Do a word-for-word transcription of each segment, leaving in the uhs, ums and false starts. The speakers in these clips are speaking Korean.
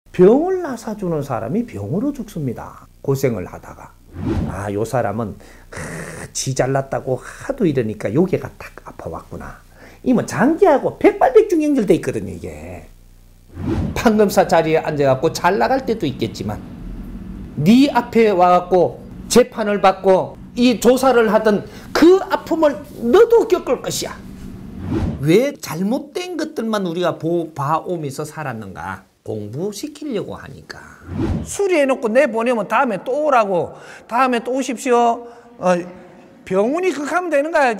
병을 나사주는 사람이 병으로 죽습니다. 고생을 하다가. 아, 요 사람은 지 잘났다고 하도 이러니까 요괴가 딱 아파왔구나. 이뭐 장기하고 백발백중 연결돼 있거든요, 이게. 판검사 자리에 앉아갖고 잘 나갈 때도 있겠지만 네 앞에 와갖고 재판을 받고 이 조사를 하던 그 아픔을 너도 겪을 것이야. 왜 잘못된 것들만 우리가 보, 봐오면서 살았는가? 공부시키려고 하니까. 수리해놓고 내보내면 다음에 또 오라고, 다음에 또 오십시오. 어, 병원이 그렇게 하면 되는 거야.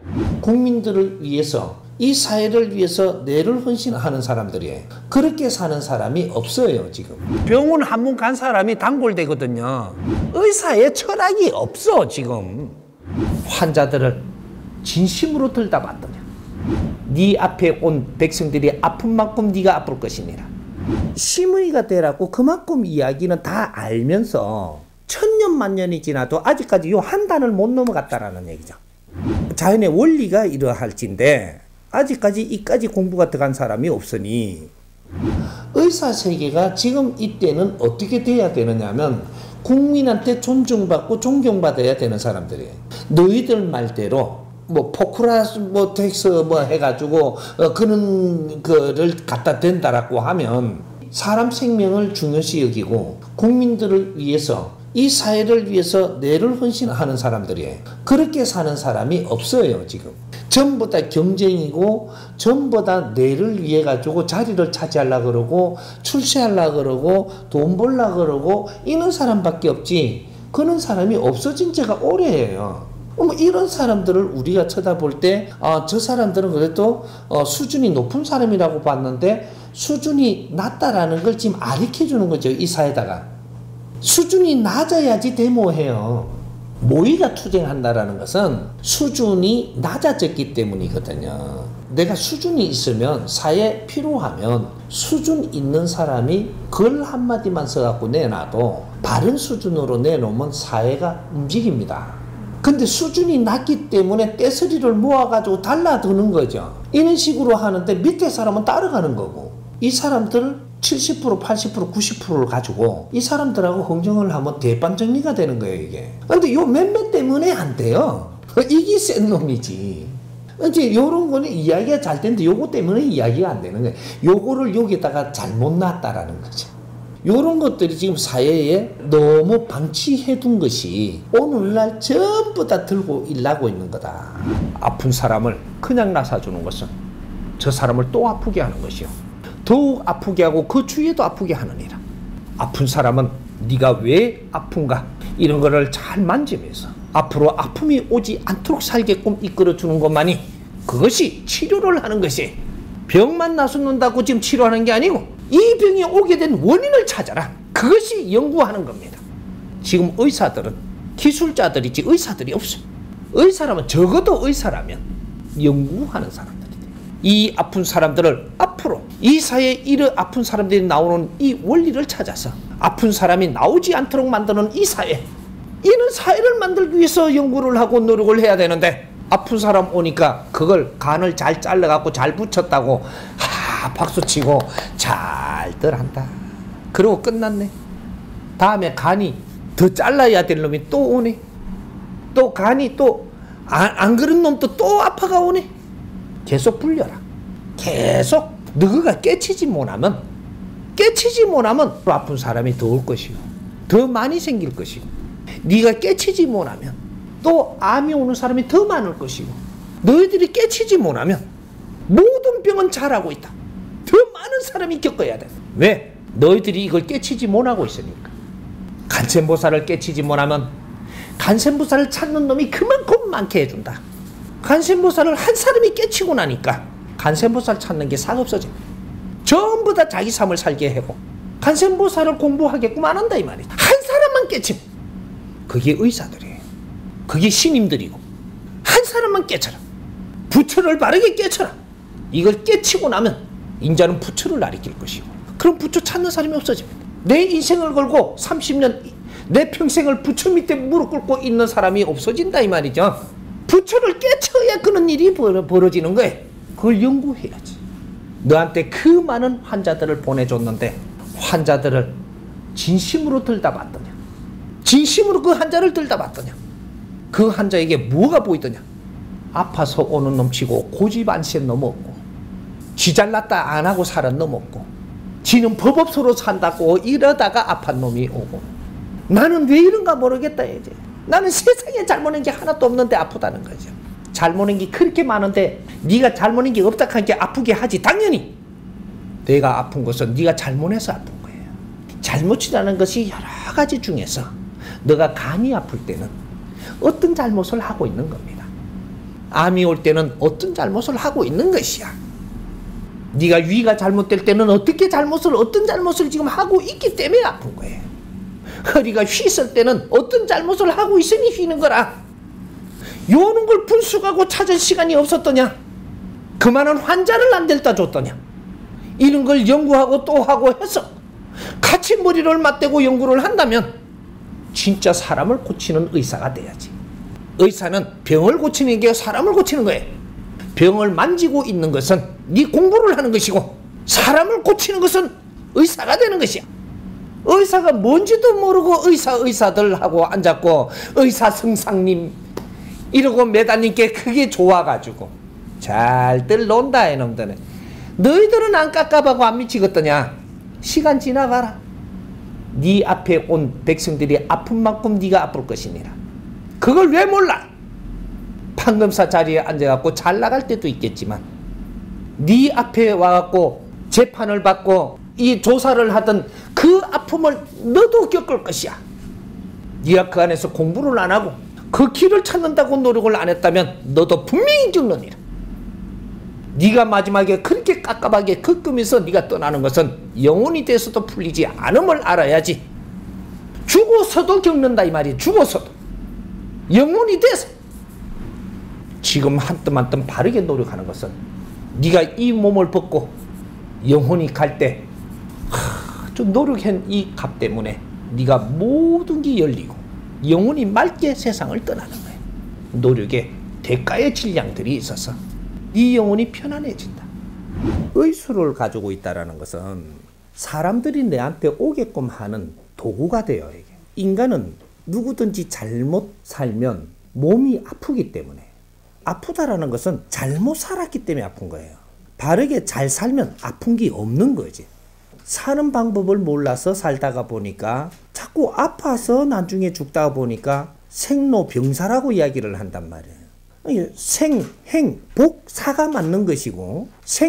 국민들을 위해서, 이 사회를 위해서 뇌를 헌신하는 사람들이 그렇게 사는 사람이 없어요, 지금. 병원 한 번 간 사람이 단골되거든요. 의사의 철학이 없어, 지금. 환자들을 진심으로 들다 봤더니 네 앞에 온 백성들이 아픈 만큼 네가 아플 것이니라. 심의가 되라고 그만큼 이야기는 다 알면서 천년 만년이 지나도 아직까지 요 한 단을 못 넘어갔다라는 얘기죠. 자연의 원리가 이러할진데 아직까지 이까지 공부가 들어간 사람이 없으니 의사 세계가 지금 이때는 어떻게 돼야 되느냐면 국민한테 존중받고 존경받아야 되는 사람들이에요. 너희들 말대로 뭐 포크라스 뭐 텍스 뭐 해가지고 어 그런 거를 갖다 댄다라고 하면 사람 생명을 중요시 여기고 국민들을 위해서 이 사회를 위해서 뇌를 헌신하는 사람들이에요. 그렇게 사는 사람이 없어요, 지금. 전부 다 경쟁이고 전부 다 뇌를 위해 가지고 자리를 차지하려고 그러고 출세하려고 그러고 돈 벌려고 그러고 이런 사람밖에 없지 그런 사람이 없어진 지가 오래예요. 뭐 이런 사람들을 우리가 쳐다볼 때 아, 저 사람들은 그래도 어, 수준이 높은 사람이라고 봤는데 수준이 낮다라는 걸 지금 가르쳐 주는 거죠, 이 사회다가. 수준이 낮아야지 데모해요. 모의가 투쟁한다라는 것은 수준이 낮아졌기 때문이거든요. 내가 수준이 있으면 사회에 필요하면 수준 있는 사람이 글 한마디만 써갖고 내놔도 바른 수준으로 내놓으면 사회가 움직입니다. 근데 수준이 낮기 때문에 떼서리를 모아가지고 달라드는 거죠. 이런 식으로 하는데 밑에 사람은 따라가는 거고 이 사람들 칠십 퍼센트, 팔십 퍼센트, 구십 퍼센트를 가지고 이 사람들하고 흥정을 하면 대반정리가 되는 거예요, 이게. 근데 요 몇몇 때문에 안 돼요. 이게 센 놈이지. 이제 요런 거는 이야기가 잘 되는데 요거 때문에 이야기가 안 되는 거예요. 요거를 여기다가 잘못 놨다라는 거죠. 요런 것들이 지금 사회에 너무 방치해 둔 것이 오늘날 전부 다 들고 일나고 있는 거다. 아픈 사람을 그냥 나사주는 것은 저 사람을 또 아프게 하는 것이요. 더욱 아프게 하고 그 주위에도 아프게 하느니라. 아픈 사람은 네가 왜 아픈가 이런 거를 잘 만지면서 앞으로 아픔이 오지 않도록 살게끔 이끌어주는 것만이 그것이 치료를 하는 것이 병만 나서는다고 지금 치료하는 게 아니고 이 병이 오게 된 원인을 찾아라. 그것이 연구하는 겁니다. 지금 의사들은 기술자들이지 의사들이 없어요. 의사라면 적어도 의사라면 연구하는 사람들이 돼요. 이 아픈 사람들을 앞으로 이 사회에 이런 아픈 사람들이 나오는 이 원리를 찾아서 아픈 사람이 나오지 않도록 만드는 이 사회, 이런 사회를 만들기 위해서 연구를 하고 노력을 해야 되는데 아픈 사람 오니까 그걸 간을 잘 잘라갖고 잘 붙였다고 하 박수치고 잘들 한다. 그러고 끝났네. 다음에 간이 더 잘라야 될 놈이 또 오네. 또 간이 또 안 안 그런 놈도 또 아파가 오네. 계속 불려라. 계속 너가 깨치지 못하면 깨치지 못하면 또 아픈 사람이 더 올 것이고 더 많이 생길 것이고 네가 깨치지 못하면 또 암이 오는 사람이 더 많을 것이고 너희들이 깨치지 못하면 모든 병은 잘하고 있다. 더 많은 사람이 겪어야 돼. 왜? 너희들이 이걸 깨치지 못하고 있으니까. 간센보살을 깨치지 못하면 간센보살을 찾는 놈이 그만큼 많게 해준다. 간센보살을 한 사람이 깨치고 나니까 간센보살 찾는 게 싹 없어집니다. 전부 다 자기 삶을 살게 하고 간센보살을 공부하게끔 안 한다 이 말이다. 한 사람만 깨치면 그게 의사들이에요. 그게 신임들이고 한 사람만 깨쳐라. 부처를 바르게 깨쳐라. 이걸 깨치고 나면 인자는 부처를 가리킬 것이고 그럼 부처 찾는 사람이 없어집니다. 내 인생을 걸고 삼십 년 내 평생을 부처 밑에 무릎 꿇고 있는 사람이 없어진다 이 말이죠. 부처를 깨쳐야 그런 일이 벌어지는 거예요. 그걸 연구해야지. 너한테 그 많은 환자들을 보내줬는데 환자들을 진심으로 들다봤더냐. 진심으로 그 환자를 들다봤더냐. 그 환자에게 뭐가 보이더냐. 아파서 오는 놈치고 고집 안센 놈 없고, 지 잘났다 안 하고 살은 놈 없고, 지는 법업소로 산다고 이러다가 아픈 놈이 오고, 나는 왜 이런가 모르겠다 이제. 나는 세상에 잘못한 게 하나도 없는데 아프다는 거죠. 잘못한 게 그렇게 많은데 네가 잘못한 게 없다 하니까 아프게 하지. 당연히 내가 아픈 것은 네가 잘못해서 아픈 거예요. 잘못이라는 것이 여러 가지 중에서 너가 간이 아플 때는 어떤 잘못을 하고 있는 겁니다. 암이 올 때는 어떤 잘못을 하고 있는 것이야. 네가 위가 잘못될 때는 어떻게 잘못을 어떤 잘못을 지금 하고 있기 때문에 아픈 거예요. 허리가 휘었을 때는 어떤 잘못을 하고 있으니 휘는 거라. 요는 걸 분석하고 찾을 시간이 없었더냐. 그만한 환자를 안 데려다 줬더냐. 이런 걸 연구하고 또 하고 해서 같이 머리를 맞대고 연구를 한다면 진짜 사람을 고치는 의사가 돼야지. 의사는 병을 고치는 게 사람을 고치는 거예요. 병을 만지고 있는 것은 네 공부를 하는 것이고, 사람을 고치는 것은 의사가 되는 것이야. 의사가 뭔지도 모르고 의사 의사들 하고 앉았고, 의사 성상님 이러고 매다님께 그게 좋아가지고 잘들 논다 이놈들은. 너희들은 안 깝깝하고 안 미치겠더냐. 시간 지나가라. 네 앞에 온 백성들이 아픈 만큼 네가 아플 것이니라. 그걸 왜 몰라? 판검사 자리에 앉아갖고 잘 나갈 때도 있겠지만 네 앞에 와갖고 재판을 받고 이 조사를 하던 그 아픔을 너도 겪을 것이야. 네가 그 안에서 공부를 안 하고 그 길을 찾는다고 노력을 안 했다면 너도 분명히 죽느니라. 네가 마지막에 그렇게 깝깝하게 겪으면서 네가 떠나는 것은 영혼이 돼서도 풀리지 않음을 알아야지. 죽어서도 겪는다 이 말이야. 죽어서도 영혼이 돼서. 지금 한 뜸 한 뜸 바르게 노력하는 것은 네가 이 몸을 벗고 영혼이 갈 때 좀 노력한 이 값 때문에 네가 모든 게 열리고 영혼이 맑게 세상을 떠나는 거야. 노력에 대가의 질량들이 있어서 네 영혼이 편안해진다. 의술을 가지고 있다는 것은 사람들이 내한테 오게끔 하는 도구가 돼요. 이게. 인간은 누구든지 잘못 살면 몸이 아프기 때문에, 아프다라는 것은 잘못 살았기 때문에 아픈 거예요. 바르게 잘 살면 아픈 게 없는 거지. 사는 방법을 몰라서 살다가 보니까 자꾸 아파서 나중에 죽다가 보니까 생로병사라고 이야기를 한단 말이에요. 생, 행, 복, 사가 맞는 것이고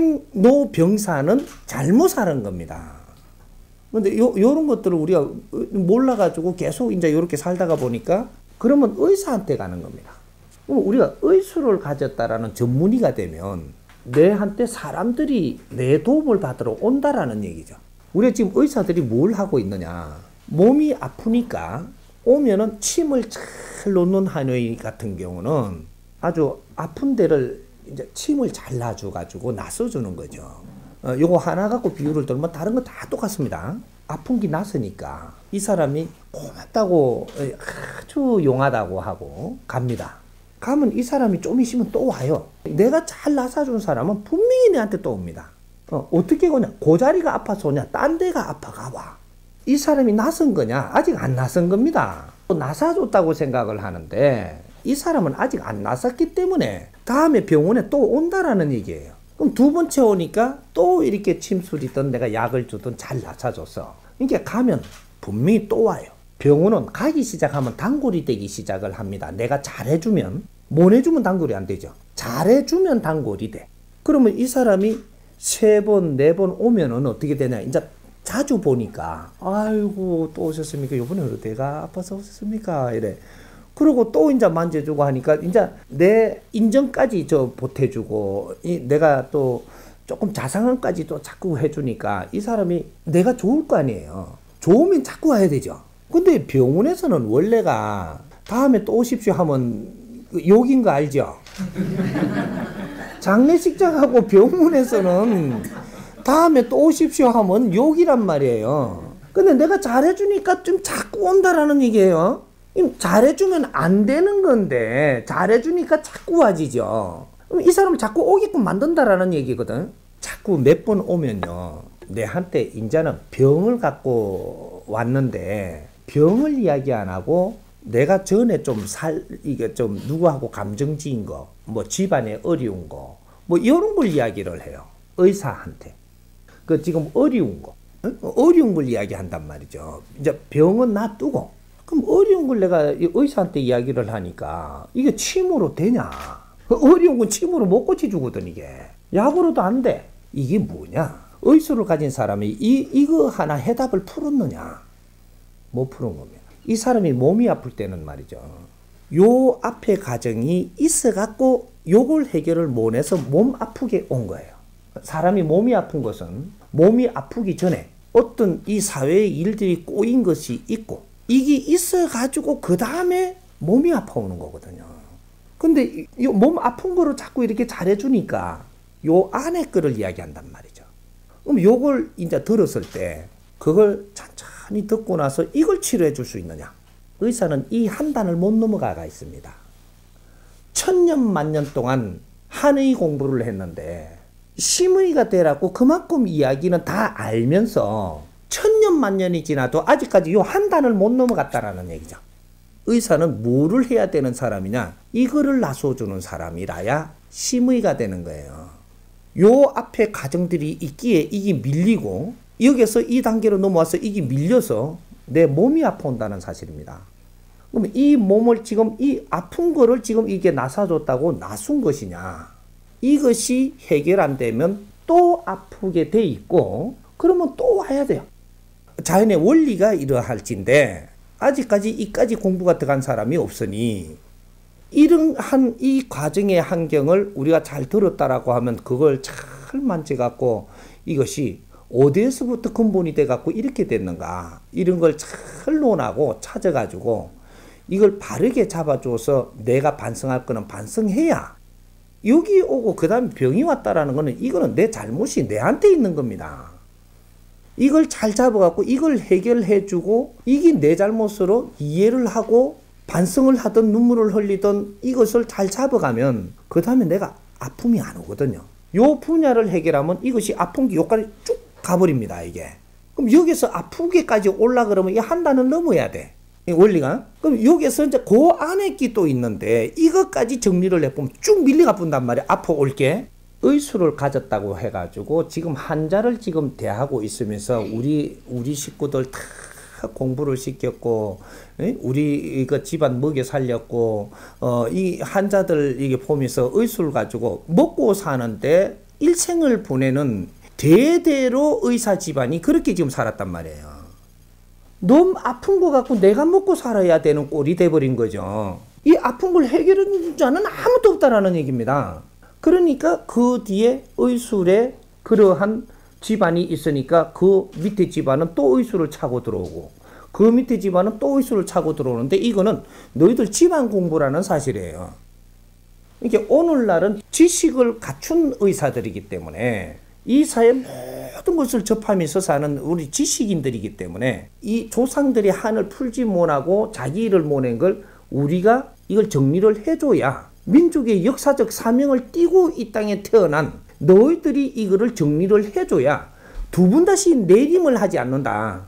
생로병사는 잘못 사는 겁니다. 근데 요, 요런 것들을 우리가 몰라가지고 계속 이제 요렇게 살다가 보니까 그러면 의사한테 가는 겁니다. 그럼 우리가 의술을 가졌다라는 전문의가 되면 내한테 사람들이 내 도움을 받으러 온다라는 얘기죠. 우리가 지금 의사들이 뭘 하고 있느냐. 몸이 아프니까 오면은 침을 잘 놓는 한의 같은 경우는 아주 아픈 데를 이제 침을 잘 놔줘가지고 놨어주는 거죠. 어, 요거 하나 갖고 비유를 들면 다른 거 다 똑같습니다. 아픈 게 났으니까 이 사람이 고맙다고 아주 용하다고 하고 갑니다. 가면 이 사람이 좀 있으면 또 와요. 내가 잘 나서준 사람은 분명히 내한테 또 옵니다. 어, 어떻게 오냐? 그 자리가 아파서 오냐? 딴 데가 아파가 와. 이 사람이 나선 거냐? 아직 안 나선 겁니다. 나서줬다고 생각을 하는데 이 사람은 아직 안 나섰기 때문에 다음에 병원에 또 온다라는 얘기예요. 그럼 두 번째 오니까 또 이렇게 침술이든 내가 약을 주든 잘 나서줬어. 그러니까 가면 분명히 또 와요. 병원은 가기 시작하면 단골이 되기 시작을 합니다. 내가 잘해주면, 못 해주면 단골이 안 되죠. 잘해주면 단골이 돼. 그러면 이 사람이 세 번, 네 번 오면은 어떻게 되냐. 이제 자주 보니까, 아이고, 또 오셨습니까? 요번에 어디가 아파서 오셨습니까? 이래. 그리고 또 이제 만져주고 하니까, 이제 내 인정까지 저 보태주고, 이 내가 또 조금 자상한까지 또 자꾸 해주니까, 이 사람이 내가 좋을 거 아니에요. 좋으면 자꾸 와야 되죠. 근데 병원에서는 원래가 다음에 또 오십시오 하면 욕인 거 알죠? 장례식장하고 병원에서는 다음에 또 오십시오 하면 욕이란 말이에요. 근데 내가 잘해주니까 좀 자꾸 온다라는 얘기예요. 잘해주면 안 되는 건데 잘해주니까 자꾸 와지죠. 이 사람을 자꾸 오게끔 만든다라는 얘기거든. 자꾸 몇 번 오면요, 내한테 이제는 병을 갖고 왔는데 병을 이야기 안 하고 내가 전에 좀 살, 이게 좀 누구하고 감정지인 거, 뭐 집안에 어려운 거, 뭐 이런 걸 이야기를 해요. 의사한테. 그 지금 어려운 거, 어려운 걸 이야기한단 말이죠. 이제 병은 놔두고, 그럼 어려운 걸 내가 의사한테 이야기를 하니까 이게 침으로 되냐? 어려운 건 침으로 못 고쳐주거든, 이게. 약으로도 안 돼. 이게 뭐냐? 의술을 가진 사람이 이, 이거 하나 해답을 풀었느냐? 못 푸는 겁니다. 이 사람이 몸이 아플 때는 말이죠. 요 앞에 과정이 있어갖고 요걸 해결을 못 해서 몸 아프게 온 거예요. 사람이 몸이 아픈 것은 몸이 아프기 전에 어떤 이 사회의 일들이 꼬인 것이 있고 이게 있어가지고 그 다음에 몸이 아파오는 거거든요. 근데 이 몸 아픈 거를 자꾸 이렇게 잘해주니까 요 안에 거를 이야기한단 말이죠. 그럼 요걸 이제 들었을 때 그걸 천천히 듣고 나서 이걸 치료해 줄 수 있느냐? 의사는 이 한 단을 못 넘어가가 있습니다. 천년 만년 동안 한의 공부를 했는데 심의가 되라고 그만큼 이야기는 다 알면서 천년 만년이 지나도 아직까지 요 한 단을 못 넘어갔다라는 얘기죠. 의사는 뭐를 해야 되는 사람이냐? 이거를 나서주는 사람이라야 심의가 되는 거예요. 요 앞에 과정들이 있기에 이게 밀리고 여기서 이 단계로 넘어와서 이게 밀려서 내 몸이 아파온다는 사실입니다. 그럼 이 몸을 지금 이 아픈 거를 지금 이게 나사줬다고 나순 것이냐? 이것이 해결 안 되면 또 아프게 돼 있고 그러면 또 와야 돼요. 자연의 원리가 이러할진데 아직까지 이까지 공부가 들어간 사람이 없으니 이런 한 이 과정의 환경을 우리가 잘 들었다라고 하면 그걸 잘 만져갖고 이것이 어디에서부터 근본이 돼갖고 이렇게 됐는가 이런 걸 잘 논하고 찾아가지고 이걸 바르게 잡아줘서 내가 반성할 거는 반성해야 여기 오고 그 다음에 병이 왔다라는 거는 이거는 내 잘못이 내한테 있는 겁니다. 이걸 잘 잡아갖고 이걸 해결해주고 이게 내 잘못으로 이해를 하고 반성을 하든 눈물을 흘리든 이것을 잘 잡아가면 그 다음에 내가 아픔이 안 오거든요. 요 분야를 해결하면 이것이 아픈 게 여기까지 쭉 가버립니다. 이게. 그럼 여기서 아프게까지 올라 그러면 이 한 단을 넘어야 돼. 이 원리가. 그럼 여기서 이제 그 안에 끼 또 있는데 이것까지 정리를 해보면 쭉 밀려가 본단 말이야. 아파 올게. 의술을 가졌다고 해가지고 지금 환자를 지금 대하고 있으면서 우리 우리 식구들 다 공부를 시켰고 우리 그 집안 먹여 살렸고 어 이 환자들 이게 보면서 의술 가지고 먹고 사는데 일생을 보내는 대대로 의사 집안이 그렇게 지금 살았단 말이에요. 너무 아픈 거 갖고 내가 먹고 살아야 되는 꼴이 돼버린 거죠. 이 아픈 걸 해결해 준 자는 아무도 없다라는 얘기입니다. 그러니까 그 뒤에 의술에 그러한 집안이 있으니까 그 밑에 집안은 또 의술을 차고 들어오고 그 밑에 집안은 또 의술을 차고 들어오는데 이거는 너희들 집안 공부라는 사실이에요. 이게 오늘날은 지식을 갖춘 의사들이기 때문에 이 사회 모든 것을 접하면서 사는 우리 지식인들이기 때문에 이 조상들이 한을 풀지 못하고 자기 일을 못한 걸 우리가 이걸 정리를 해줘야 민족의 역사적 사명을 띠고 이 땅에 태어난 너희들이 이거를 정리를 해줘야 두 번 다시 내림을 하지 않는다.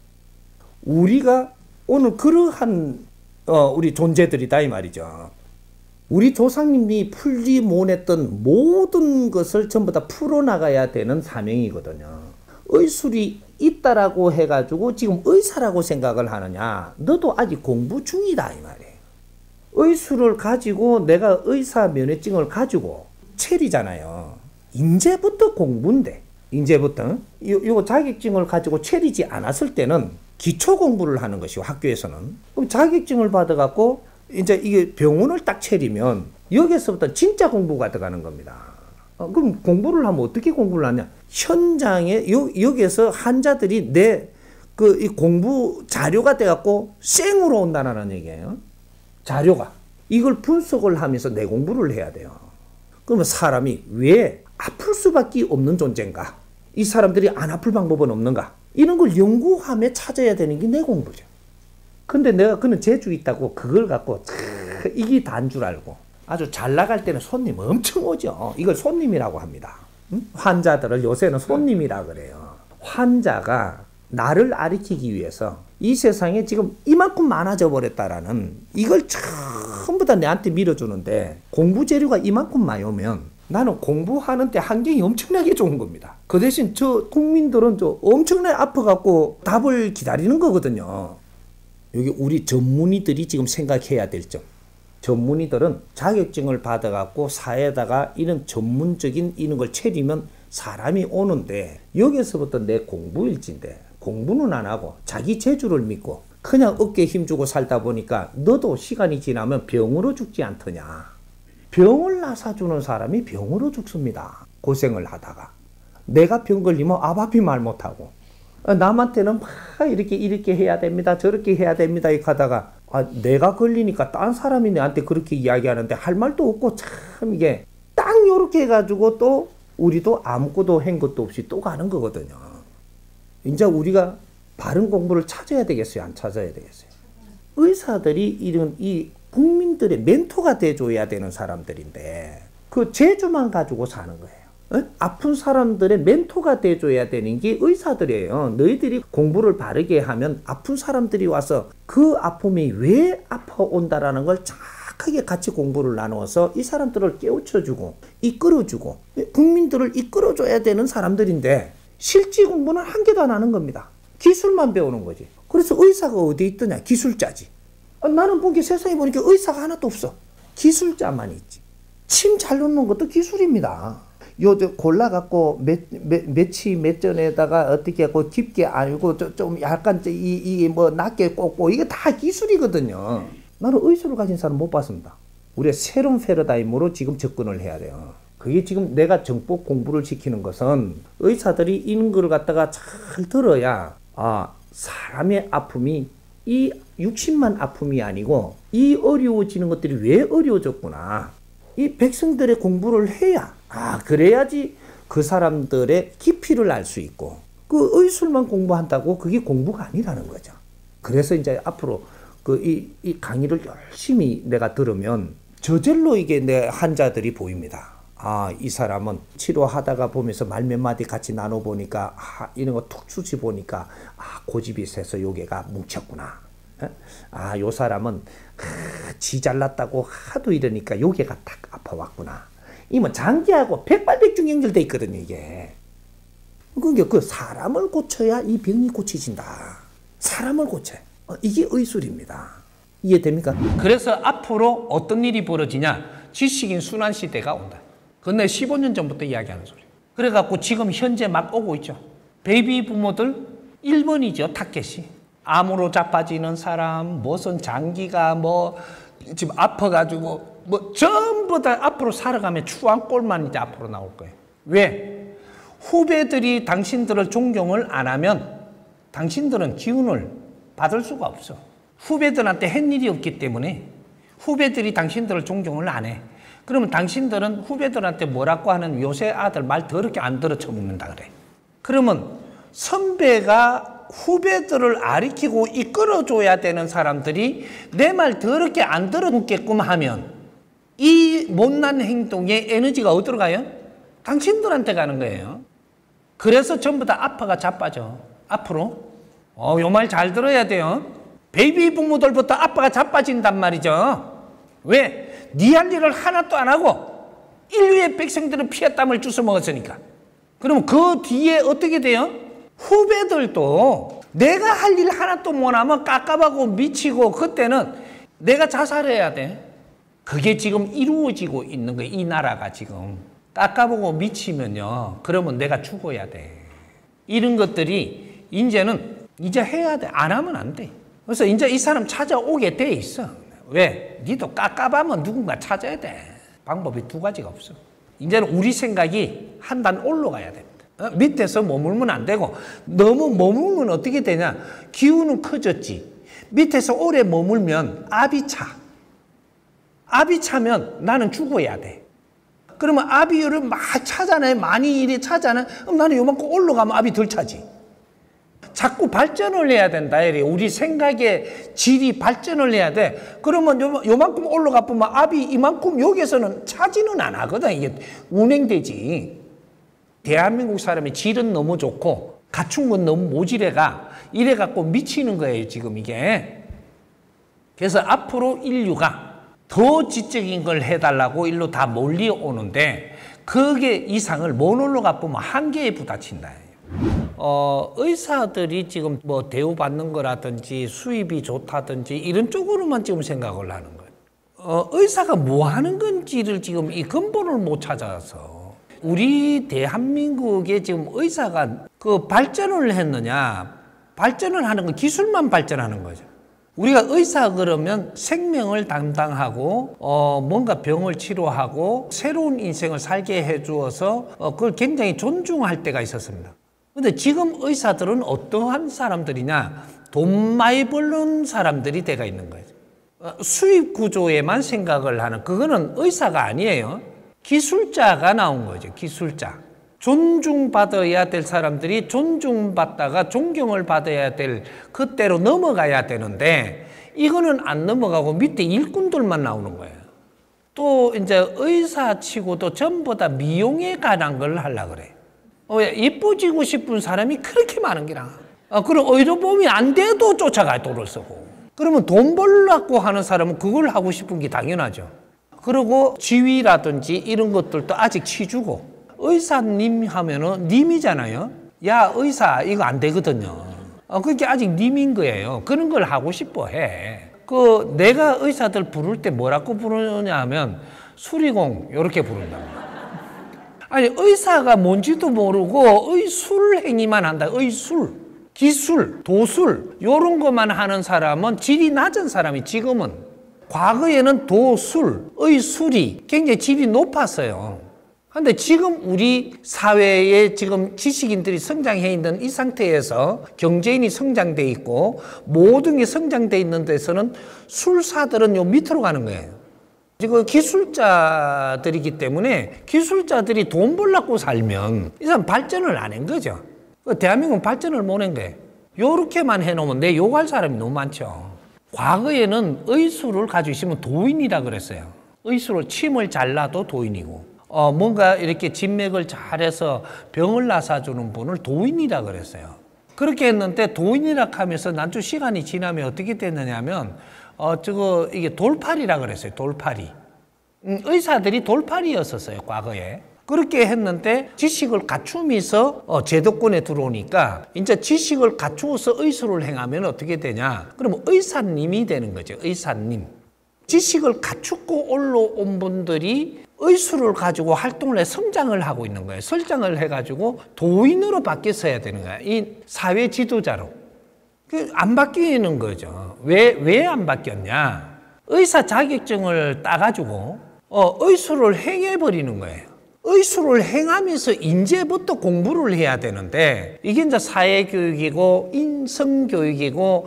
우리가 오늘 그러한 어, 우리 존재들이다 이 말이죠. 우리 조상님이 풀지 못했던 모든 것을 전부 다 풀어나가야 되는 사명이거든요. 의술이 있다라고 해가지고 지금 의사라고 생각을 하느냐? 너도 아직 공부 중이다 이 말이에요. 의술을 가지고 내가 의사 면허증을 가지고 체리잖아요. 인제부터 공부인데 인제부터 요, 요 자격증을 가지고 체리지 않았을 때는 기초 공부를 하는 것이고 학교에서는 그럼 자격증을 받아갖고 이제 이게 병원을 딱 체리면 여기서부터 진짜 공부가 들어가는 겁니다. 어, 그럼 공부를 하면 어떻게 공부를 하냐? 현장에 요, 여기에서 환자들이 내 그 이 공부 자료가 돼갖고 생으로 온다는 얘기예요. 자료가 이걸 분석을 하면서 내 공부를 해야 돼요. 그러면 사람이 왜 아플 수밖에 없는 존재인가? 이 사람들이 안 아플 방법은 없는가? 이런 걸 연구하며 찾아야 되는 게 내 공부죠. 근데 내가 그는 재주 있다고 그걸 갖고 이게 단 줄 알고 아주 잘 나갈 때는 손님 엄청 오죠. 이걸 손님이라고 합니다. 응? 환자들을 요새는 손님이라 그래요. 환자가 나를 가리키기 위해서 이 세상에 지금 이만큼 많아져 버렸다라는 이걸 전부 다 내한테 밀어주는데 공부 재료가 이만큼 많이 오면 나는 공부하는데 환경이 엄청나게 좋은 겁니다. 그 대신 저 국민들은 저 엄청나게 아파갖고 답을 기다리는 거거든요. 여기 우리 전문의들이 지금 생각해야 될 점. 전문의들은 자격증을 받아갖고 사회에다가 이런 전문적인 이런 걸 채리면 사람이 오는데 여기서부터 내 공부일진데 공부는 안 하고 자기 재주를 믿고 그냥 어깨에 힘주고 살다 보니까 너도 시간이 지나면 병으로 죽지 않더냐. 병을 나사주는 사람이 병으로 죽습니다. 고생을 하다가. 내가 병 걸리면 아바피 말 못하고 남한테는 막 이렇게 이렇게 해야 됩니다. 저렇게 해야 됩니다. 이렇게 하다가 아, 내가 걸리니까 딴 사람이 내한테 그렇게 이야기하는데 할 말도 없고 참 이게 딱 요렇게 해가지고 또 우리도 아무것도 한 것도 없이 또 가는 거거든요. 이제 우리가 바른 공부를 찾아야 되겠어요? 안 찾아야 되겠어요? 의사들이 이런 이 국민들의 멘토가 돼줘야 되는 사람들인데 그 재주만 가지고 사는 거예요. 에? 아픈 사람들의 멘토가 돼줘야 되는 게 의사들이에요. 너희들이 공부를 바르게 하면 아픈 사람들이 와서 그 아픔이 왜 아파온다라는 걸 정확하게 같이 공부를 나누어서 이 사람들을 깨우쳐주고 이끌어주고 국민들을 이끌어줘야 되는 사람들인데 실지 공부는 한 개도 안 하는 겁니다. 기술만 배우는 거지. 그래서 의사가 어디 있더냐? 기술자지. 아, 나는 본 게 세상에 보니까 의사가 하나도 없어. 기술자만 있지. 침 잘 놓는 것도 기술입니다. 요 골라갖고 몇치 몇 전에다가 어떻게 하고 깊게 알고 좀 약간 이 뭐 낮게 꽂고 이게 다 기술이거든요. 나는 의술을 가진 사람 못 봤습니다. 우리가 새로운 패러다임으로 지금 접근을 해야 돼요. 그게 지금 내가 정법 공부를 시키는 것은 의사들이 이런 걸 갖다가 잘 들어야 아 사람의 아픔이 이 육신만 아픔이 아니고 이 어려워지는 것들이 왜 어려워졌구나. 이 백성들의 공부를 해야 아 그래야지 그 사람들의 깊이를 알 수 있고 그 의술만 공부한다고 그게 공부가 아니라는 거죠. 그래서 이제 앞으로 그 이 이 강의를 열심히 내가 들으면 저절로 이게 내 환자들이 보입니다. 아, 이 사람은 치료하다가 보면서 말 몇 마디 같이 나눠보니까 아, 이런 거 툭 수치 보니까 아, 고집이 세서 요게가 뭉쳤구나. 에? 아, 요 사람은 아, 지 잘났다고 하도 이러니까 요게가 딱 아파왔구나. 이뭐 장기하고 백발백중 연결돼 있거든요, 이게. 그게 그 사람을 고쳐야 이 병이 고치진다. 사람을 고쳐. 어, 이게 의술입니다. 이해됩니까? 그래서 앞으로 어떤 일이 벌어지냐? 지식인 순환 시대가 온다. 그건 내가 십오 년 전부터 이야기하는 소리. 그래갖고 지금 현재 막 오고 있죠. 베이비 부모들 일 번이죠, 타켓이. 암으로 자빠지는 사람, 무슨 장기가 뭐 지금 아파가지고 뭐 전부 다 앞으로 살아가면 추한 꼴만 이제 앞으로 나올 거예요. 왜? 후배들이 당신들을 존경을 안 하면 당신들은 기운을 받을 수가 없어. 후배들한테 한 일이 없기 때문에 후배들이 당신들을 존경을 안 해. 그러면 당신들은 후배들한테 뭐라고 하는 요새 아들 말 더럽게 안 들어 쳐먹는다 그래. 그러면 선배가 후배들을 가리키고 이끌어줘야 되는 사람들이 내 말 더럽게 안 들어먹게끔 하면 이 못난 행동의 에너지가 어디로 가요? 당신들한테 가는 거예요. 그래서 전부 다 아파가 자빠져. 앞으로 어, 요 말 잘 들어야 돼요. 베이비 부모들부터 아빠가 자빠진단 말이죠. 왜? 네 할 일을 하나도 안 하고 인류의 백성들은 피와 땀을 주워 먹었으니까. 그러면 그 뒤에 어떻게 돼요? 후배들도 내가 할 일 하나도 못하면 깝깝하고 미치고 그때는 내가 자살해야 돼. 그게 지금 이루어지고 있는 거예요. 이 나라가 지금. 깝깝하고 미치면요. 그러면 내가 죽어야 돼. 이런 것들이 이제는 이제 해야 돼. 안 하면 안 돼. 그래서 이제 이 사람 찾아오게 돼 있어. 왜? 니도 깝깝하면 누군가 찾아야 돼. 방법이 두 가지가 없어. 이제는 우리 생각이 한 단 올라가야 됩니다. 어? 밑에서 머물면 안 되고 너무 머물면 어떻게 되냐? 기운은 커졌지. 밑에서 오래 머물면 압이 차. 압이 차면 나는 죽어야 돼. 그러면 압이를 막 차잖아요. 많이 이래 차잖아요. 그럼 나는 요만큼 올라가면 압이 덜 차지. 자꾸 발전을 해야 된다. 우리 생각의 질이 발전을 해야 돼. 그러면 요, 요만큼 올라가 보면 압이 이만큼 여기서는 차지는 안 하거든. 이게 운행되지. 대한민국 사람의 질은 너무 좋고 갖춘 건 너무 모지래가 이래갖고 미치는 거예요, 지금 이게. 그래서 앞으로 인류가 더 지적인 걸 해달라고 일로 다 몰려오는데 그게 이상을 못 올라가 보면 한계에 부딪힌다. 어, 의사들이 지금 뭐 대우받는 거라든지 수입이 좋다든지 이런 쪽으로만 지금 생각을 하는 거예요. 어, 의사가 뭐 하는 건지를 지금 이 근본을 못 찾아서 우리 대한민국에 지금 의사가 그 발전을 했느냐, 발전을 하는 건 기술만 발전하는 거죠. 우리가 의사 그러면 생명을 담당하고 어 뭔가 병을 치료하고 새로운 인생을 살게 해주어서 어 그걸 굉장히 존중할 때가 있었습니다. 근데 지금 의사들은 어떠한 사람들이냐? 돈 많이 벌는 사람들이 돼가 있는 거예요. 어 수입 구조에만 생각을 하는, 그거는 의사가 아니에요. 기술자가 나온 거죠. 기술자. 존중받아야 될 사람들이 존중받다가 존경을 받아야 될 그때로 넘어가야 되는데 이거는 안 넘어가고 밑에 일꾼들만 나오는 거예요. 또 이제 의사치고도 전부 다 미용에 관한 걸 하려고 그래. 어, 예뻐지고 싶은 사람이 그렇게 많은 게라. 어, 그럼 의료보험이 안 돼도 쫓아가 돈을 쓰고. 그러면 돈 벌려고 하는 사람은 그걸 하고 싶은 게 당연하죠. 그리고 지위라든지 이런 것들도 아직 치주고. 의사님 하면은 님이잖아요. 야 의사 이거 안 되거든요. 어, 그게 아직 님인 거예요. 그런 걸 하고 싶어 해. 그 내가 의사들 부를 때 뭐라고 부르냐 하면 수리공 이렇게 부른다. 아니 의사가 뭔지도 모르고 의술 행위만 한다. 의술, 기술, 도술 이런 것만 하는 사람은 질이 낮은 사람이 지금은. 과거에는 도술, 의술이 굉장히 질이 높았어요. 근데 지금 우리 사회에 지금 지식인들이 성장해 있는 이 상태에서 경제인이 성장돼 있고 모든 게 성장돼 있는 데서는 술사들은 요 밑으로 가는 거예요. 지금 기술자들이기 때문에 기술자들이 돈 벌려고 살면 이 사람 발전을 안 한 거죠. 대한민국은 발전을 못 한 거예요. 요렇게만 해놓으면 내 욕할 사람이 너무 많죠. 과거에는 의술을 가지고 있으면 도인이라 그랬어요. 의술을 침을 잘라도 도인이고 어, 뭔가 이렇게 진맥을 잘해서 병을 나사주는 분을 도인이라 그랬어요. 그렇게 했는데 도인이라 하면서 난주 시간이 지나면 어떻게 됐느냐면 어, 저거 이게 돌팔이라 그랬어요. 돌팔이. 음, 의사들이 돌팔이였었어요. 과거에. 그렇게 했는데 지식을 갖추면서 어, 제도권에 들어오니까 이제 지식을 갖추어서 의술을 행하면 어떻게 되냐? 그러면 의사님이 되는 거죠. 의사님. 지식을 갖추고 올라온 분들이 의술을 가지고 활동을 해 성장을 하고 있는 거예요. 설장을 해가지고 도인으로 바뀌었어야 되는 거야. 이 사회 지도자로. 안 바뀌는 거죠. 왜, 왜 안 바뀌었냐? 의사 자격증을 따가지고 어, 의술을 행해버리는 거예요. 의술을 행하면서 이제부터 공부를 해야 되는데 이게 이제 사회교육이고 인성교육이고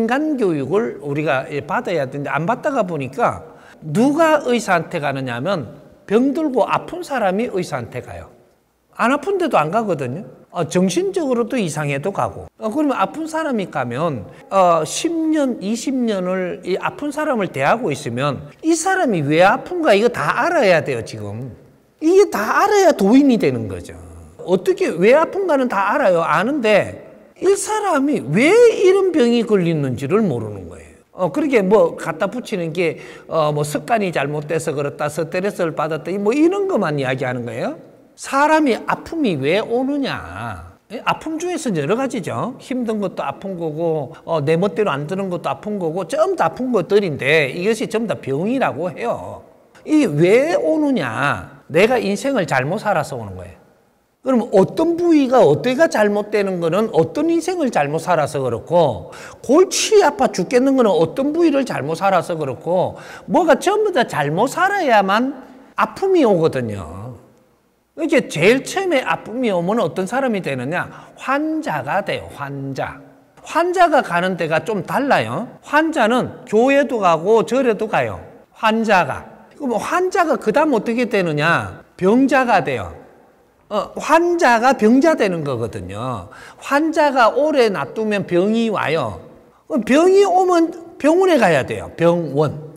인간교육을 우리가 받아야 되는데 안 받다가 보니까 누가 의사한테 가느냐 하면 병들고 아픈 사람이 의사한테 가요. 안 아픈데도 안 가거든요. 어, 정신적으로도 이상해도 가고. 어, 그러면 아픈 사람이 가면 어, 십 년, 이십 년을 이 아픈 사람을 대하고 있으면 이 사람이 왜 아픈가 이거 다 알아야 돼요, 지금. 이게 다 알아야 도인이 되는 거죠. 어떻게 왜 아픈가는 다 알아요. 아는데 이 사람이 왜 이런 병이 걸리는지를 모르는 거예요. 어, 그렇게 뭐 갖다 붙이는 게 어, 뭐 습관이 잘못돼서 그렇다, 스트레스를 받았다, 뭐 이런 것만 이야기하는 거예요. 사람이 아픔이 왜 오느냐. 아픔 중에서 여러 가지죠. 힘든 것도 아픈 거고 어, 내 멋대로 안 되는 것도 아픈 거고 전부 다 아픈 것들인데 이것이 전부 다 병이라고 해요. 이게 왜 오느냐. 내가 인생을 잘못 살아서 오는 거예요. 그럼 어떤 부위가 어디가 잘못되는 거는 어떤 인생을 잘못 살아서 그렇고 골치 아파 죽겠는 거는 어떤 부위를 잘못 살아서 그렇고 뭐가 전부 다 잘못 살아야만 아픔이 오거든요. 이게 제일 처음에 아픔이 오면 어떤 사람이 되느냐? 환자가 돼요. 환자. 환자가 가는 데가 좀 달라요. 환자는 교회도 가고 절에도 가요. 환자가. 그럼 환자가 그 다음 어떻게 되느냐? 병자가 돼요. 어, 환자가 병자 되는 거거든요. 환자가 오래 놔두면 병이 와요. 병이 오면 병원에 가야 돼요. 병원.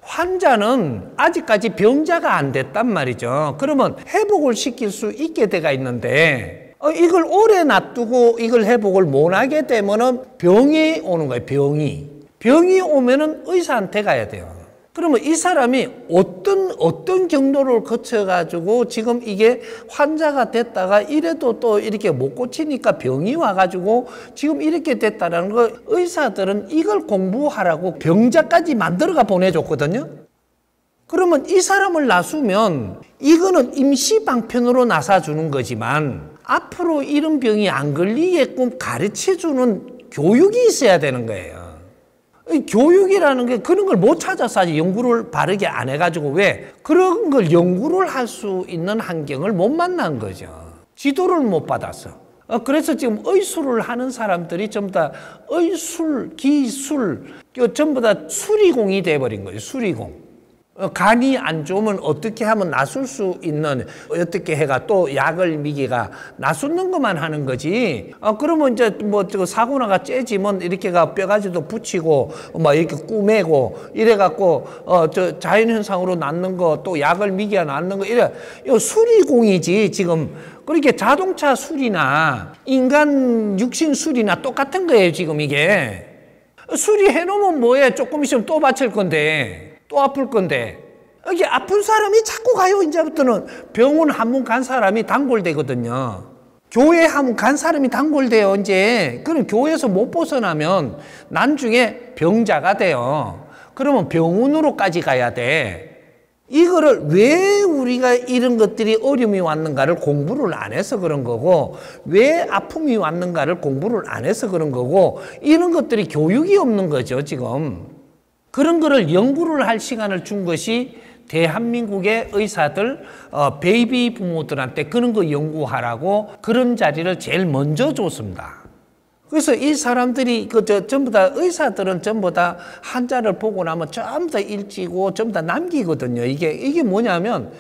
환자는 아직까지 병자가 안 됐단 말이죠. 그러면 회복을 시킬 수 있게 돼가 있는데 어, 이걸 오래 놔두고 이걸 회복을 못하게 되면은 병이 오는 거예요. 병이. 병이 오면은 의사한테 가야 돼요. 그러면 이 사람이 어떤 어떤 경로를 거쳐가지고 지금 이게 환자가 됐다가 이래도 또 이렇게 못 고치니까 병이 와가지고 지금 이렇게 됐다라는 거, 의사들은 이걸 공부하라고 병자까지 만들어가 보내줬거든요. 그러면 이 사람을 놔주면 이거는 임시방편으로 나서주는 거지만 앞으로 이런 병이 안 걸리게끔 가르쳐주는 교육이 있어야 되는 거예요. 교육이라는 게 그런 걸 못 찾아서 아직 연구를 바르게 안 해가지고, 왜? 그런 걸 연구를 할 수 있는 환경을 못 만난 거죠. 지도를 못 받았어. 그래서 지금 의술을 하는 사람들이 전부 다 의술, 기술, 전부 다 수리공이 돼버린 거예요. 수리공. 간이 안 좋으면 어떻게 하면 나술 수 있는, 어떻게 해가 또 약을 미기가 나수는 것만 하는 거지. 어, 그러면 이제 뭐 저 사고나가 째지면 이렇게가 뼈가지도 붙이고 막 이렇게 꾸매고 이래갖고 어 저 자연현상으로 낫는 거, 또 약을 미기가 낫는 거, 이래. 이거 수리공이지 지금. 그렇게 자동차 수리나 인간 육신 수리나 똑같은 거예요 지금 이게. 수리해 놓으면 뭐해? 조금 있으면 또 받칠 건데. 또 아플 건데, 여기 아픈 사람이 자꾸 가요. 이제부터는 병원 한 번 간 사람이 단골되거든요. 교회 한 번 간 사람이 단골돼요. 이제 그럼 교회에서 못 벗어나면 나중에 병자가 돼요. 그러면 병원으로까지 가야 돼. 이거를 왜 우리가 이런 것들이 어려움이 왔는가를 공부를 안 해서 그런 거고, 왜 아픔이 왔는가를 공부를 안 해서 그런 거고, 이런 것들이 교육이 없는 거죠 지금. 그런 거를 연구를 할 시간을 준 것이 대한민국의 의사들, 어, 베이비 부모들한테 그런 거 연구하라고 그런 자리를 제일 먼저 줬습니다. 그래서 이 사람들이 그 저 전부 다 의사들은 전부 다 환자를 보고 나면 전부 다 일지고 전부 다 남기거든요. 이게 이게 뭐냐면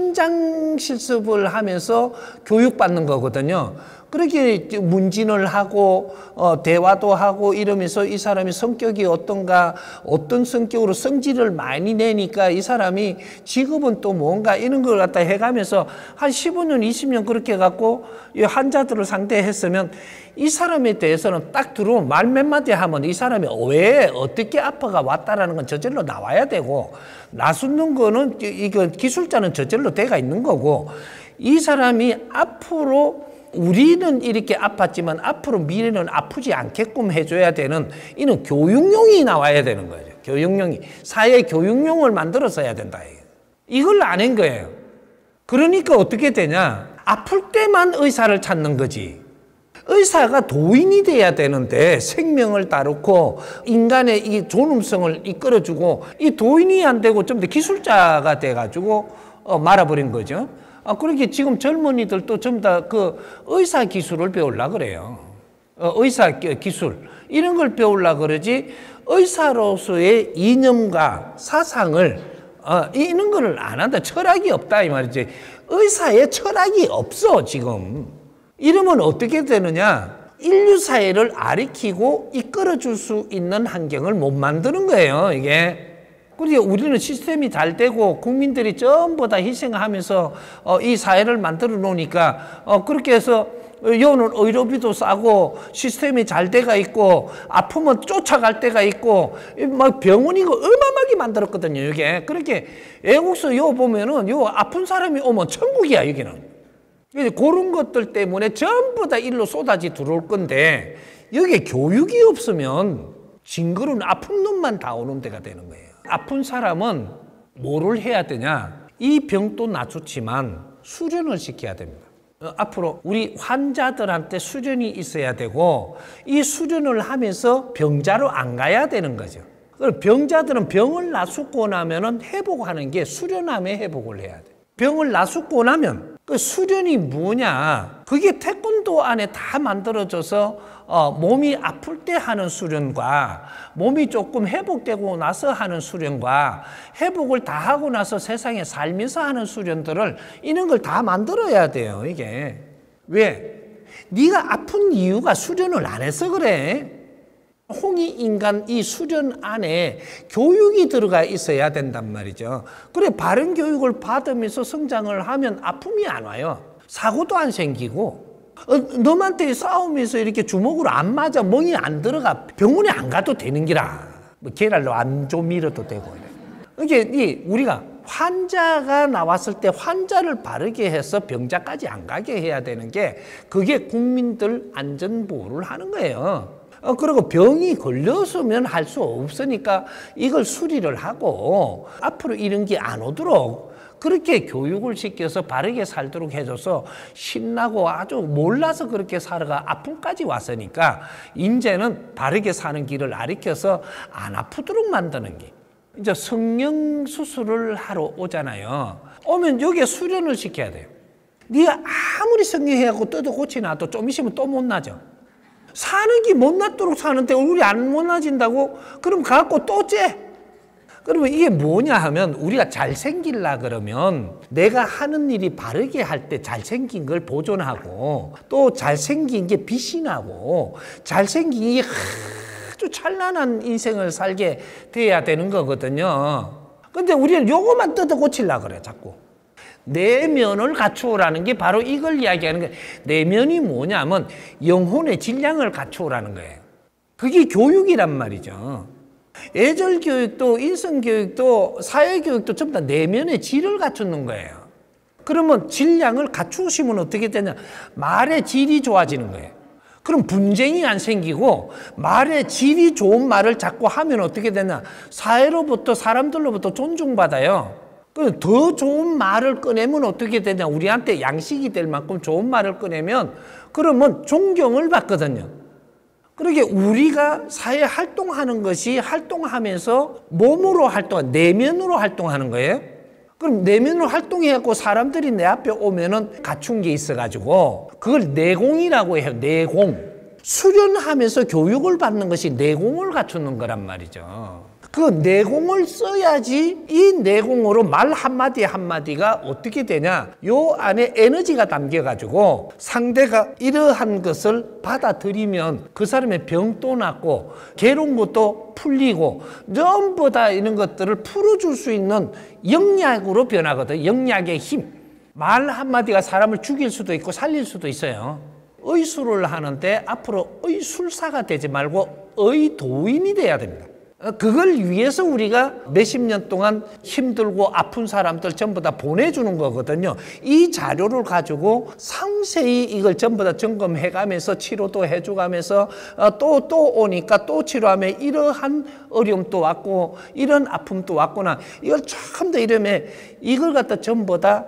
현장 실습을 하면서 교육받는 거거든요. 그렇게 문진을 하고 어, 대화도 하고 이러면서 이 사람이 성격이 어떤가, 어떤 성격으로 성질을 많이 내니까 이 사람이 직업은 또 뭔가 이런 걸 갖다 해가면서 한 십오 년, 이십 년 그렇게 해갖고 이 환자들을 상대했으면 이 사람에 대해서는 딱 들어오면 말 몇 마디 하면 이 사람이 왜 어떻게 아파가 왔다라는 건 저절로 나와야 되고, 나수는 거는 이거 기술자는 저절로 돼가 있는 거고, 이 사람이 앞으로 우리는 이렇게 아팠지만 앞으로 미래는 아프지 않게끔 해줘야 되는 이런 교육용이 나와야 되는 거죠. 교육용이. 사회 교육용을 만들어서 해야 된다. 이걸 안 한 거예요. 그러니까 어떻게 되냐. 아플 때만 의사를 찾는 거지. 의사가 도인이 돼야 되는데 생명을 다루고 인간의 이 존엄성을 이끌어주고, 이 도인이 안 되고 좀 더 기술자가 돼가지고 어, 말아버린 거죠. 아, 그렇게 지금 젊은이들도 전부 다 그 의사 기술을 배우려고 그래요. 어, 의사 기술. 이런 걸 배우려고 그러지, 의사로서의 이념과 사상을, 어, 이런 거를 안 한다. 철학이 없다. 이 말이지. 의사의 철학이 없어, 지금. 이러면 어떻게 되느냐. 인류 사회를 아리키고 이끌어줄 수 있는 환경을 못 만드는 거예요, 이게. 그리고 우리는 시스템이 잘 되고 국민들이 전부 다 희생하면서 어, 이 사회를 만들어 놓으니까 어, 그렇게 해서 요는 의료비도 싸고 시스템이 잘 돼가 있고 아프면 쫓아갈 때가 있고 막 병원이 어마어마하게 만들었거든요, 이게. 그렇게 애국서 요 보면은 요 아픈 사람이 오면 천국이야, 여기는. 그런 것들 때문에 전부 다 일로 쏟아지 들어올 건데, 여기에 교육이 없으면 징그러운 아픈 놈만 다 오는 데가 되는 거예요. 아픈 사람은 뭐를 해야 되냐. 이 병도 낮추지만 수련을 시켜야 됩니다. 어, 앞으로 우리 환자들한테 수련이 있어야 되고, 이 수련을 하면서 병자로 안 가야 되는 거죠. 병자들은 병을 낫고 나면은 회복하는 게 수련함에 회복을 해야 돼. 병을 낫고 나면 그 수련이 뭐냐. 그게 태권도 안에 다 만들어져서 어, 몸이 아플 때 하는 수련과 몸이 조금 회복되고 나서 하는 수련과 회복을 다 하고 나서 세상에 살면서 하는 수련들을, 이런 걸 다 만들어야 돼요, 이게. 왜? 네가 아픈 이유가 수련을 안 해서 그래. 홍익인간 이 수련 안에 교육이 들어가 있어야 된단 말이죠. 그래, 바른 교육을 받으면서 성장을 하면 아픔이 안 와요. 사고도 안 생기고 어, 너한테 싸우면서 이렇게 주먹으로 안 맞아 멍이 안 들어가 병원에 안 가도 되는 기라. 뭐 계랄로 안 좀 밀어도 되고 이래. 이게 이 우리가 환자가 나왔을 때 환자를 바르게 해서 병자까지 안 가게 해야 되는 게 그게 국민들 안전보호를 하는 거예요. 어, 그리고 병이 걸렸으면 할 수 없으니까 이걸 수리를 하고 앞으로 이런 게 안 오도록 그렇게 교육을 시켜서 바르게 살도록 해줘서 신나고 아주 몰라서 그렇게 살아가 아픔까지 왔으니까 이제는 바르게 사는 길을 가르쳐서 안 아프도록 만드는 게. 이제 성형 수술을 하러 오잖아요. 오면 여기에 수련을 시켜야 돼요. 네가 아무리 성형해갖고 뜯어 고치놔도 좀 있으면 또 못 나죠. 사는 게 못 낫도록 사는데 얼굴이 안 못 나진다고? 그럼 가갖고 또 째. 그러면 이게 뭐냐 하면 우리가 잘생길라 그러면 내가 하는 일이 바르게 할 때 잘생긴 걸 보존하고 또 잘생긴 게 빛이 나고 잘생긴 게 아주 찬란한 인생을 살게 돼야 되는 거거든요. 근데 우리는 요거만 뜯어 고치려고 그래 자꾸. 내면을 갖추라는 게 바로 이걸 이야기하는 거예요. 내면이 뭐냐면 영혼의 질량을 갖추라는 거예요. 그게 교육이란 말이죠. 예절교육도 인성교육도 사회교육도 전부 다 내면의 질을 갖추는 거예요. 그러면 질량을 갖추시면 어떻게 되냐? 말의 질이 좋아지는 거예요. 그럼 분쟁이 안 생기고 말의 질이 좋은 말을 자꾸 하면 어떻게 되냐? 사회로부터 사람들로부터 존중받아요. 더 좋은 말을 꺼내면 어떻게 되냐? 우리한테 양식이 될 만큼 좋은 말을 꺼내면 그러면 존경을 받거든요. 그러게 우리가 사회 활동하는 것이 활동하면서 몸으로 활동, 내면으로 활동하는 거예요. 그럼 내면으로 활동해갖고 사람들이 내 앞에 오면은 갖춘 게 있어가지고 그걸 내공이라고 해요. 내공. 수련하면서 교육을 받는 것이 내공을 갖추는 거란 말이죠. 그 내공을 써야지 이 내공으로 말 한마디 한마디가 어떻게 되냐. 요 안에 에너지가 담겨가지고 상대가 이러한 것을 받아들이면 그 사람의 병도 낫고 괴로운 것도 풀리고 전부 다 이런 것들을 풀어줄 수 있는 영약으로 변하거든. 영약의 힘. 말 한마디가 사람을 죽일 수도 있고 살릴 수도 있어요. 의술을 하는데 앞으로 의술사가 되지 말고 의도인이 돼야 됩니다. 그걸 위해서 우리가 몇십 년 동안 힘들고 아픈 사람들 전부 다 보내주는 거거든요. 이 자료를 가지고 상세히 이걸 전부 다 점검해가면서 치료도 해줘가면서 또, 또 오니까 또 치료하면 이러한 어려움도 왔고 이런 아픔도 왔구나. 이걸 전부 다 이러면 이걸 갖다 전부 다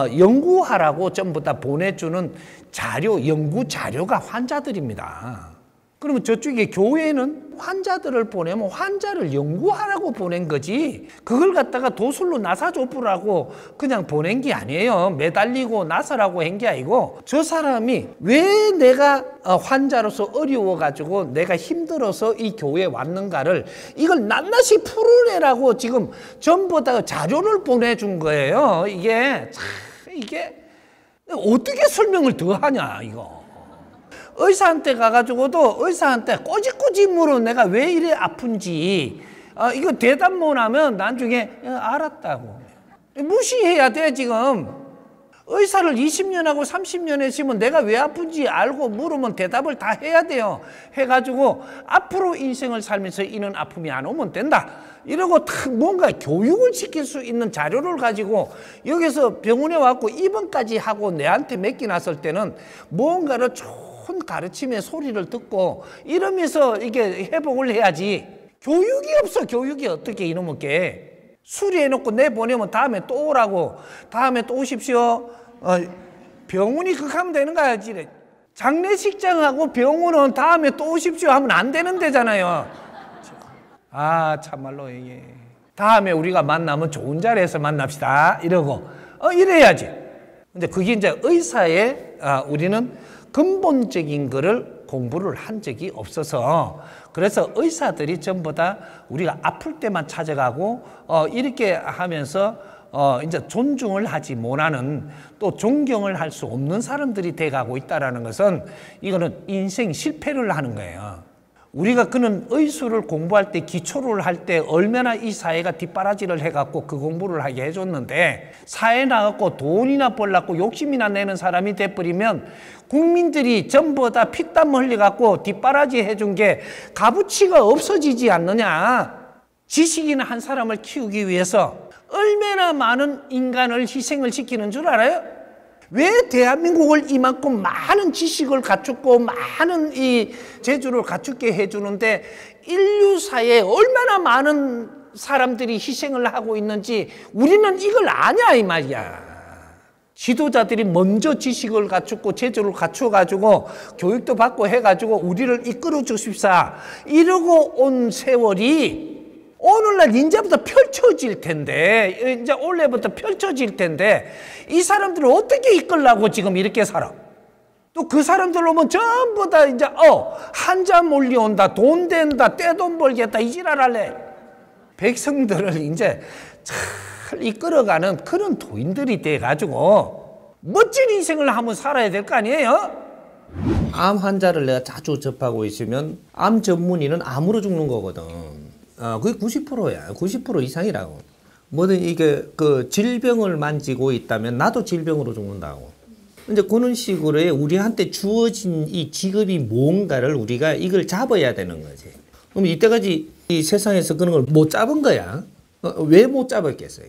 연구하라고 전부 다 보내주는 자료, 연구 자료가 환자들입니다. 그러면 저쪽에 교회는 환자들을 보내면 환자를 연구하라고 보낸 거지 그걸 갖다가 도술로 나사 좁으라고 그냥 보낸 게 아니에요. 매달리고 나사라고 한 게 아니고 저 사람이 왜 내가 환자로서 어려워가지고 내가 힘들어서 이 교회에 왔는가를 이걸 낱낱이 풀어내라고 지금 전부 다 자료를 보내준 거예요. 이게 참 이게 어떻게 설명을 더 하냐 이거. 의사한테 가가지고도 의사한테 꼬집꼬집 물어 내가 왜 이래 아픈지 어, 이거 대답 못하면 나중에 알았다고 무시해야 돼. 지금 의사를 이십 년하고 삼십 년 했으면 내가 왜 아픈지 알고 물으면 대답을 다 해야 돼요. 해가지고 앞으로 인생을 살면서 이런 아픔이 안 오면 된다 이러고 탁 뭔가 교육을 시킬 수 있는 자료를 가지고 여기서 병원에 왔고 입원까지 하고 내한테 맡겨놨을 때는 뭔가를 좋은 가르침의 소리를 듣고 이러면서 이게 회복을 해야지. 교육이 없어. 교육이 어떻게 이놈의 게 수리해놓고 내보내면 다음에 또 오라고 다음에 또 오십시오. 어, 병원이 그렇게 하면 되는 거야. 장례식장하고 병원은 다음에 또 오십시오 하면 안 되는 데잖아요. 아 참말로 이게 다음에 우리가 만나면 좋은 자리에서 만납시다 이러고 어 이래야지. 근데 그게 이제 의사의 아, 우리는 근본적인 거를 공부를 한 적이 없어서 그래서 의사들이 전부 다 우리가 아플 때만 찾아가고 어, 이렇게 하면서 어, 이제 존중을 하지 못하는 또 존경을 할 수 없는 사람들이 돼가고 있다는 것은 이거는 인생 실패를 하는 거예요. 우리가 그는 의술을 공부할 때, 기초를 할 때 얼마나 이 사회가 뒷바라지를 해갖고 그 공부를 하게 해줬는데, 사회에 나가고 돈이나 벌라고 욕심이나 내는 사람이 돼버리면 국민들이 전부 다 피땀 흘려갖고 뒷바라지 해준 게 값어치가 없어지지 않느냐. 지식인 한 사람을 키우기 위해서 얼마나 많은 인간을 희생을 시키는 줄 알아요? 왜 대한민국을 이만큼 많은 지식을 갖추고 많은 이 재주를 갖추게 해주는데 인류사에 얼마나 많은 사람들이 희생을 하고 있는지 우리는 이걸 아냐 이 말이야. 지도자들이 먼저 지식을 갖추고 재주를 갖춰가지고 교육도 받고 해가지고 우리를 이끌어 주십사 이러고 온 세월이 오늘날 이제부터 펼쳐질 텐데, 이제 올해부터 펼쳐질 텐데, 이 사람들을 어떻게 이끌라고 지금 이렇게 살아? 또 그 사람들 오면 전부 다 이제, 어, 한자 몰려온다, 돈 된다, 떼돈 벌겠다, 이 지랄 할래. 백성들을 이제 잘 이끌어가는 그런 도인들이 돼가지고, 멋진 인생을 한번 살아야 될 거 아니에요? 암 환자를 내가 자주 접하고 있으면, 암 전문의는 암으로 죽는 거거든. 어, 그게 구십 퍼센트야. 구십 퍼센트 이상이라고. 뭐든 이게 그 질병을 만지고 있다면 나도 질병으로 죽는다고. 이제 그런 식으로 우리한테 주어진 이 직업이 뭔가를 우리가 이걸 잡아야 되는 거지. 그럼 이때까지 이 세상에서 그런 걸 못 잡은 거야. 어, 왜 못 잡았겠어요?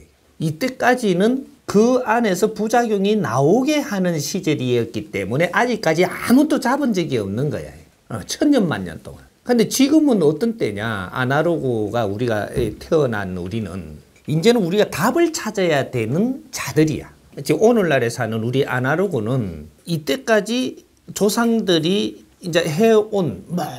이때까지는 그 안에서 부작용이 나오게 하는 시절이었기 때문에 아직까지 아무도 잡은 적이 없는 거야. 어, 천년만년 동안. 근데 지금은 어떤 때냐? 아날로그가 우리가 태어난 우리는 이제는 우리가 답을 찾아야 되는 자들이야. 지금 오늘날에 사는 우리 아날로그는 이때까지 조상들이 이제 해온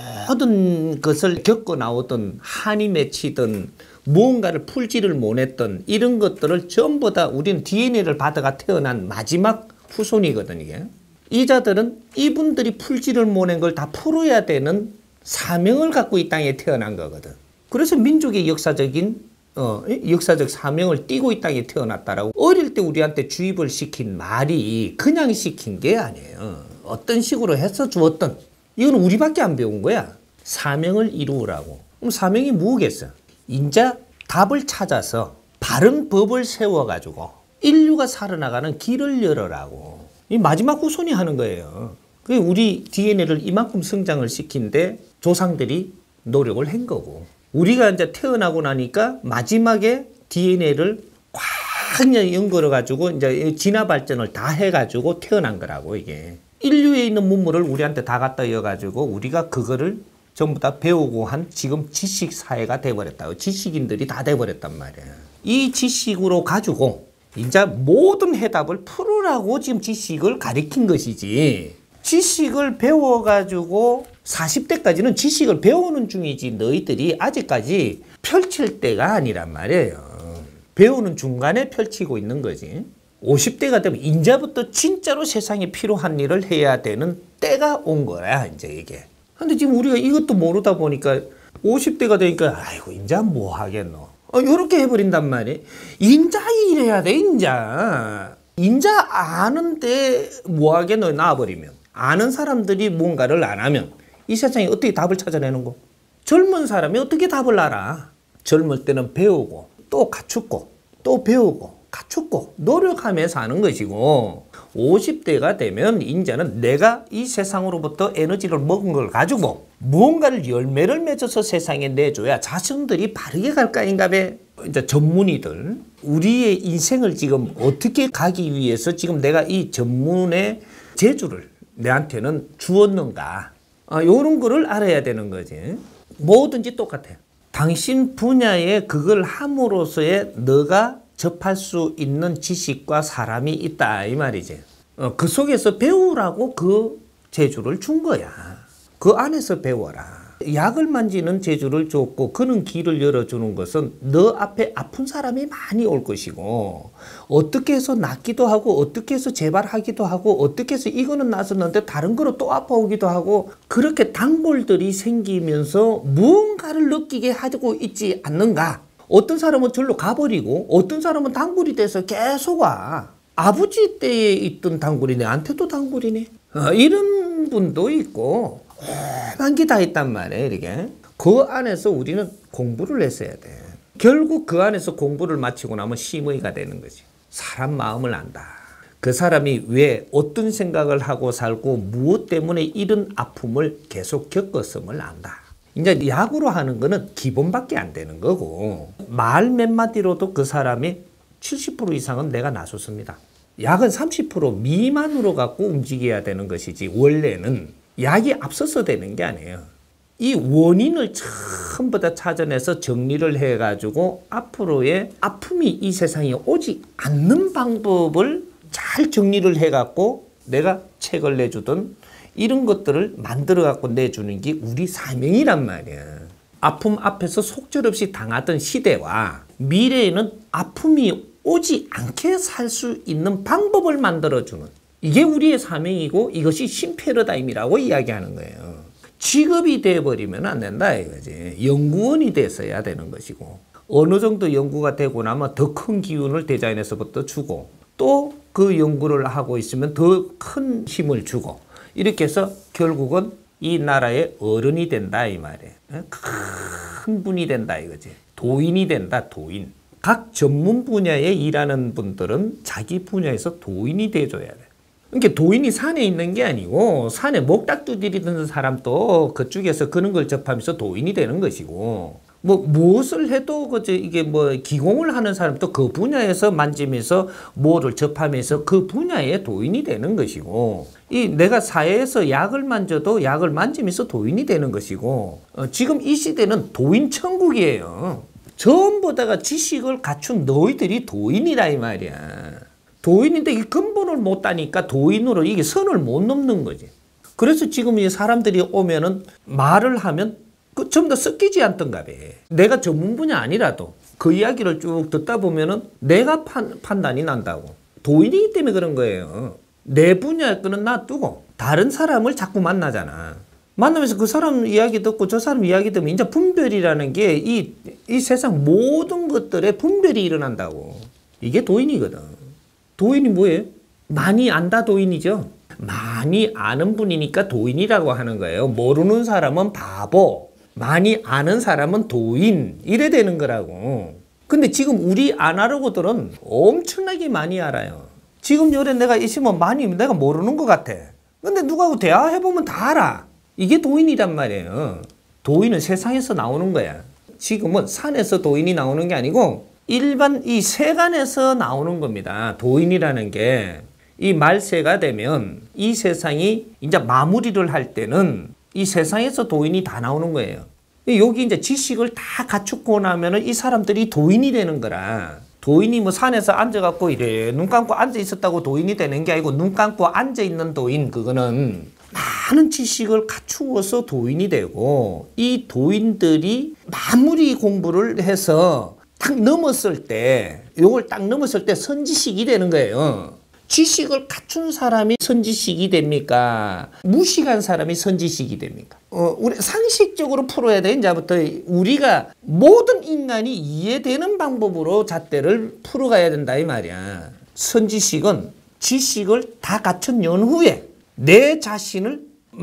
모든 것을 겪어 나오던 한이 맺히던 무언가를 풀지를 못했던 이런 것들을 전부 다 우리는 디엔에이를 받아가 태어난 마지막 후손이거든 이게. 이 자들은 이분들이 풀지를 못한 걸 다 풀어야 되는 사명을 갖고 이 땅에 태어난 거거든. 그래서 민족의 역사적인 어, 역사적 사명을 띠고 이 땅에 태어났다라고 어릴 때 우리한테 주입을 시킨 말이 그냥 시킨 게 아니에요. 어떤 식으로 해서 주었던 이건 우리밖에 안 배운 거야. 사명을 이루라고. 그럼 사명이 뭐겠어? 인자 답을 찾아서 바른 법을 세워가지고 인류가 살아나가는 길을 열어라고. 이 마지막 후손이 하는 거예요. 그게 우리 디엔에이를 이만큼 성장을 시킨데 조상들이 노력을 한 거고, 우리가 이제 태어나고 나니까 마지막에 디엔에이를 꽉 연결해 가지고 이제 진화 발전을 다 해가지고 태어난 거라고. 이게 인류에 있는 문물을 우리한테 다 갖다 이어가지고 우리가 그거를 전부 다 배우고 한 지금 지식 사회가 돼버렸다고. 지식인들이 다 돼버렸단 말이야. 이 지식으로 가지고 이제 모든 해답을 풀으라고 지금 지식을 가리킨 것이지. 지식을 배워가지고 사십 대까지는 지식을 배우는 중이지 너희들이 아직까지 펼칠 때가 아니란 말이에요. 배우는 중간에 펼치고 있는 거지. 오십 대가 되면 이제부터 진짜로 세상에 필요한 일을 해야 되는 때가 온 거야 이제 이게. 근데 지금 우리가 이것도 모르다 보니까 오십 대가 되니까 아이고 인자 뭐 하겠노. 어, 요렇게 해버린단 말이에요. 인자 일해야 돼 인자. 인자 아는데 뭐 하겠노 나와버리면. 아는 사람들이 뭔가를 안 하면 이 세상에 어떻게 답을 찾아내는 거? 젊은 사람이 어떻게 답을 알아? 젊을 때는 배우고 또 갖추고 또 배우고 갖추고 노력하면서 하는 것이고, 오십 대가 되면 이제는 내가 이 세상으로부터 에너지를 먹은 걸 가지고 무언가를 열매를 맺어서 세상에 내줘야 자손들이 바르게 갈 거 아닌가 봐. 이제 전문의들 우리의 인생을 지금 어떻게 가기 위해서 지금 내가 이 전문의 재주를 내한테는 주었는가, 아, 요런 거를 알아야 되는 거지. 뭐든지 똑같아요. 당신 분야에 그걸 함으로써의 너가 접할 수 있는 지식과 사람이 있다 이 말이지. 어, 그 속에서 배우라고 그 재주를 준 거야. 그 안에서 배워라. 약을 만지는 재주를 줬고 그는 길을 열어주는 것은 너 앞에 아픈 사람이 많이 올 것이고, 어떻게 해서 낫기도 하고 어떻게 해서 재발하기도 하고 어떻게 해서 이거는 낫었는데 다른 거로 또 아파오기도 하고, 그렇게 단골들이 생기면서 무언가를 느끼게 하고 있지 않는가. 어떤 사람은 절로 가버리고 어떤 사람은 단골이 돼서 계속 와. 아버지 때에 있던 단골이 내한테도 단골이네. 어, 이런 분도 있고, 오만 게 다 있단 말이에요. 이렇게. 그 안에서 우리는 공부를 했어야 돼. 결국 그 안에서 공부를 마치고 나면 심의가 되는 거지. 사람 마음을 안다. 그 사람이 왜 어떤 생각을 하고 살고 무엇 때문에 이런 아픔을 계속 겪었음을 안다. 이제 약으로 하는 거는 기본밖에 안 되는 거고 말 몇 마디로도 그 사람이 칠십 퍼센트 이상은 내가 나섰습니다. 약은 삼십 퍼센트 미만으로 갖고 움직여야 되는 것이지 원래는 약이 앞서서 되는 게 아니에요. 이 원인을 전부 다 찾아내서 정리를 해가지고 앞으로의 아픔이 이 세상에 오지 않는 방법을 잘 정리를 해갖고 내가 책을 내주든 이런 것들을 만들어갖고 내주는 게 우리 사명이란 말이야. 아픔 앞에서 속절없이 당하던 시대와 미래에는 아픔이 오지 않게 살 수 있는 방법을 만들어주는 이게 우리의 사명이고 이것이 신패러다임이라고 이야기하는 거예요. 직업이 돼버리면 안 된다 이거지. 연구원이 됐어야 되는 것이고 어느 정도 연구가 되고 나면 더 큰 기운을 디자인에서부터 주고 또 그 연구를 하고 있으면 더 큰 힘을 주고 이렇게 해서 결국은 이 나라의 어른이 된다 이 말이에요. 큰 분이 된다 이거지. 도인이 된다 도인. 각 전문 분야에 일하는 분들은 자기 분야에서 도인이 돼줘야 돼. 그러니까 도인이 산에 있는 게 아니고 산에 목닥 두드리던 사람도 그쪽에서 그런 걸 접하면서 도인이 되는 것이고 뭐 무엇을 해도 그저 이게 뭐 기공을 하는 사람도 그 분야에서 만지면서 뭐를 접하면서 그 분야의 도인이 되는 것이고 이 내가 사회에서 약을 만져도 약을 만지면서 도인이 되는 것이고 어 지금 이 시대는 도인 천국이에요. 전부 다가 지식을 갖춘 너희들이 도인이라 이 말이야. 도인인데 이 근본을 못 따니까 도인으로 이게 선을 못 넘는 거지. 그래서 지금 이 사람들이 오면은 말을 하면 그 전부 다 섞이지 않던가 봐. 내가 전문 분야 아니라도 그 이야기를 쭉 듣다 보면은 내가 판, 판단이 난다고. 도인이기 때문에 그런 거예요. 내 분야 거는 놔두고 다른 사람을 자꾸 만나잖아. 만나면서 그 사람 이야기 듣고 저 사람 이야기 듣면 이제 분별이라는 게 이, 이 세상 모든 것들에 분별이 일어난다고. 이게 도인이거든. 도인이 뭐예요? 많이 안다 도인이죠. 많이 아는 분이니까 도인이라고 하는 거예요. 모르는 사람은 바보, 많이 아는 사람은 도인 이래 되는 거라고. 근데 지금 우리 아날로그들은 엄청나게 많이 알아요. 지금 요래 내가 있으면 많이 내가 모르는 것 같아. 근데 누구하고 대화해보면 다 알아. 이게 도인이란 말이에요. 도인은 세상에서 나오는 거야. 지금은 산에서 도인이 나오는 게 아니고 일반 이 세간에서 나오는 겁니다. 도인이라는 게 이 말세가 되면 이 세상이 이제 마무리를 할 때는 이 세상에서 도인이 다 나오는 거예요. 여기 이제 지식을 다 갖추고 나면은 이 사람들이 도인이 되는 거라. 도인이 뭐 산에서 앉아갖고 이래 눈 감고 앉아 있었다고 도인이 되는 게 아니고 눈 감고 앉아 있는 도인 그거는 많은 지식을 갖추어서 도인이 되고 이 도인들이 마무리 공부를 해서 딱 넘었을 때 요걸 딱 넘었을 때 선지식이 되는 거예요. 지식을 갖춘 사람이 선지식이 됩니까? 무식한 사람이 선지식이 됩니까? 어, 우리 상식적으로 풀어야 돼. 이제부터 우리가 모든 인간이 이해되는 방법으로 잣대를 풀어가야 된다 이 말이야. 선지식은 지식을 다 갖춘 연후에 내 자신을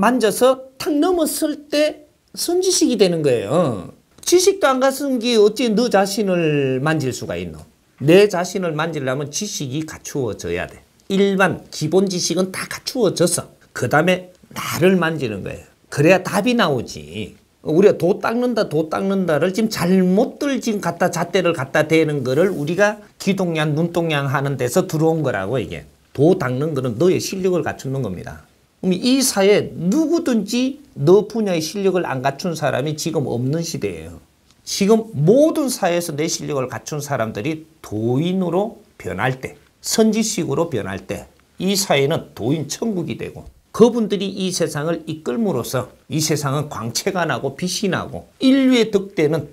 만져서 탁 넘었을 때 선지식이 되는 거예요. 지식도 안 갖춘 게 어찌 너 자신을 만질 수가 있노? 내 자신을 만지려면 지식이 갖추어져야 돼. 일반 기본 지식은 다 갖추어져서 그 다음에 나를 만지는 거예요. 그래야 답이 나오지. 우리가 도 닦는다 도 닦는다를 지금 잘못들 지금 갖다 잣대를 갖다 대는 거를 우리가 귀동냥 눈동냥 하는 데서 들어온 거라고. 이게 도 닦는 거는 너의 실력을 갖추는 겁니다. 그럼 이 사회에 누구든지 너 분야의 실력을 안 갖춘 사람이 지금 없는 시대예요. 지금 모든 사회에서 내 실력을 갖춘 사람들이 도인으로 변할 때, 선지식으로 변할 때 이 사회는 도인 천국이 되고 그분들이 이 세상을 이끌므로써 이 세상은 광채가 나고 빛이 나고 인류의 덕대는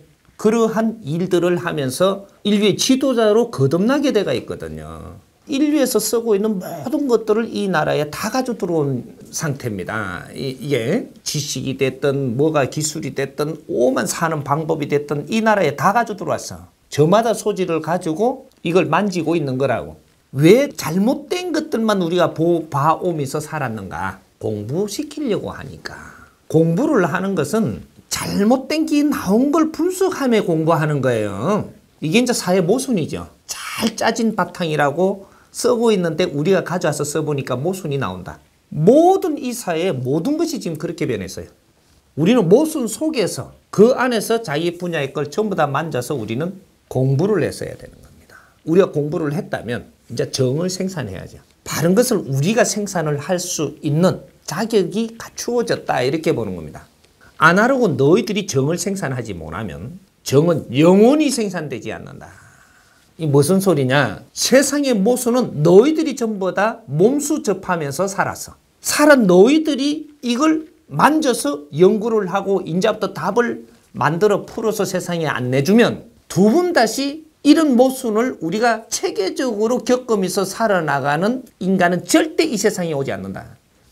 그러한 일들을 하면서 인류의 지도자로 거듭나게 돼가 있거든요. 인류에서 쓰고 있는 모든 것들을 이 나라에 다 가지고 들어온 상태입니다. 이게 지식이 됐든 뭐가 기술이 됐든 오만 사는 방법이 됐든 이 나라에 다 가지고 들어왔어. 저마다 소질을 가지고 이걸 만지고 있는 거라고. 왜 잘못된 것들만 우리가 보, 봐오면서 살았는가? 공부시키려고 하니까. 공부를 하는 것은 잘못된 게 나온 걸 분석하며 공부하는 거예요. 이게 이제 사회 모순이죠. 잘 짜진 바탕이라고 쓰고 있는데 우리가 가져와서 써보니까 모순이 나온다. 모든 이 사회의 모든 것이 지금 그렇게 변했어요. 우리는 모순 속에서 그 안에서 자기 분야의 걸 전부 다 만져서 우리는 공부를 했어야 되는 겁니다. 우리가 공부를 했다면 이제 정을 생산해야죠. 바른 것을 우리가 생산을 할 수 있는 자격이 갖추어졌다 이렇게 보는 겁니다. 안 하려고 너희들이 정을 생산하지 못하면 정은 영원히 생산되지 않는다. 이 무슨 소리냐? 세상의 모순은 너희들이 전부 다 몸수 접하면서 살았어. 살은 너희들이 이걸 만져서 연구를 하고 이제부터 답을 만들어 풀어서 세상에 안 내주면 두 번 다시 이런 모순을 우리가 체계적으로 겪으면서 살아나가는 인간은 절대 이 세상에 오지 않는다.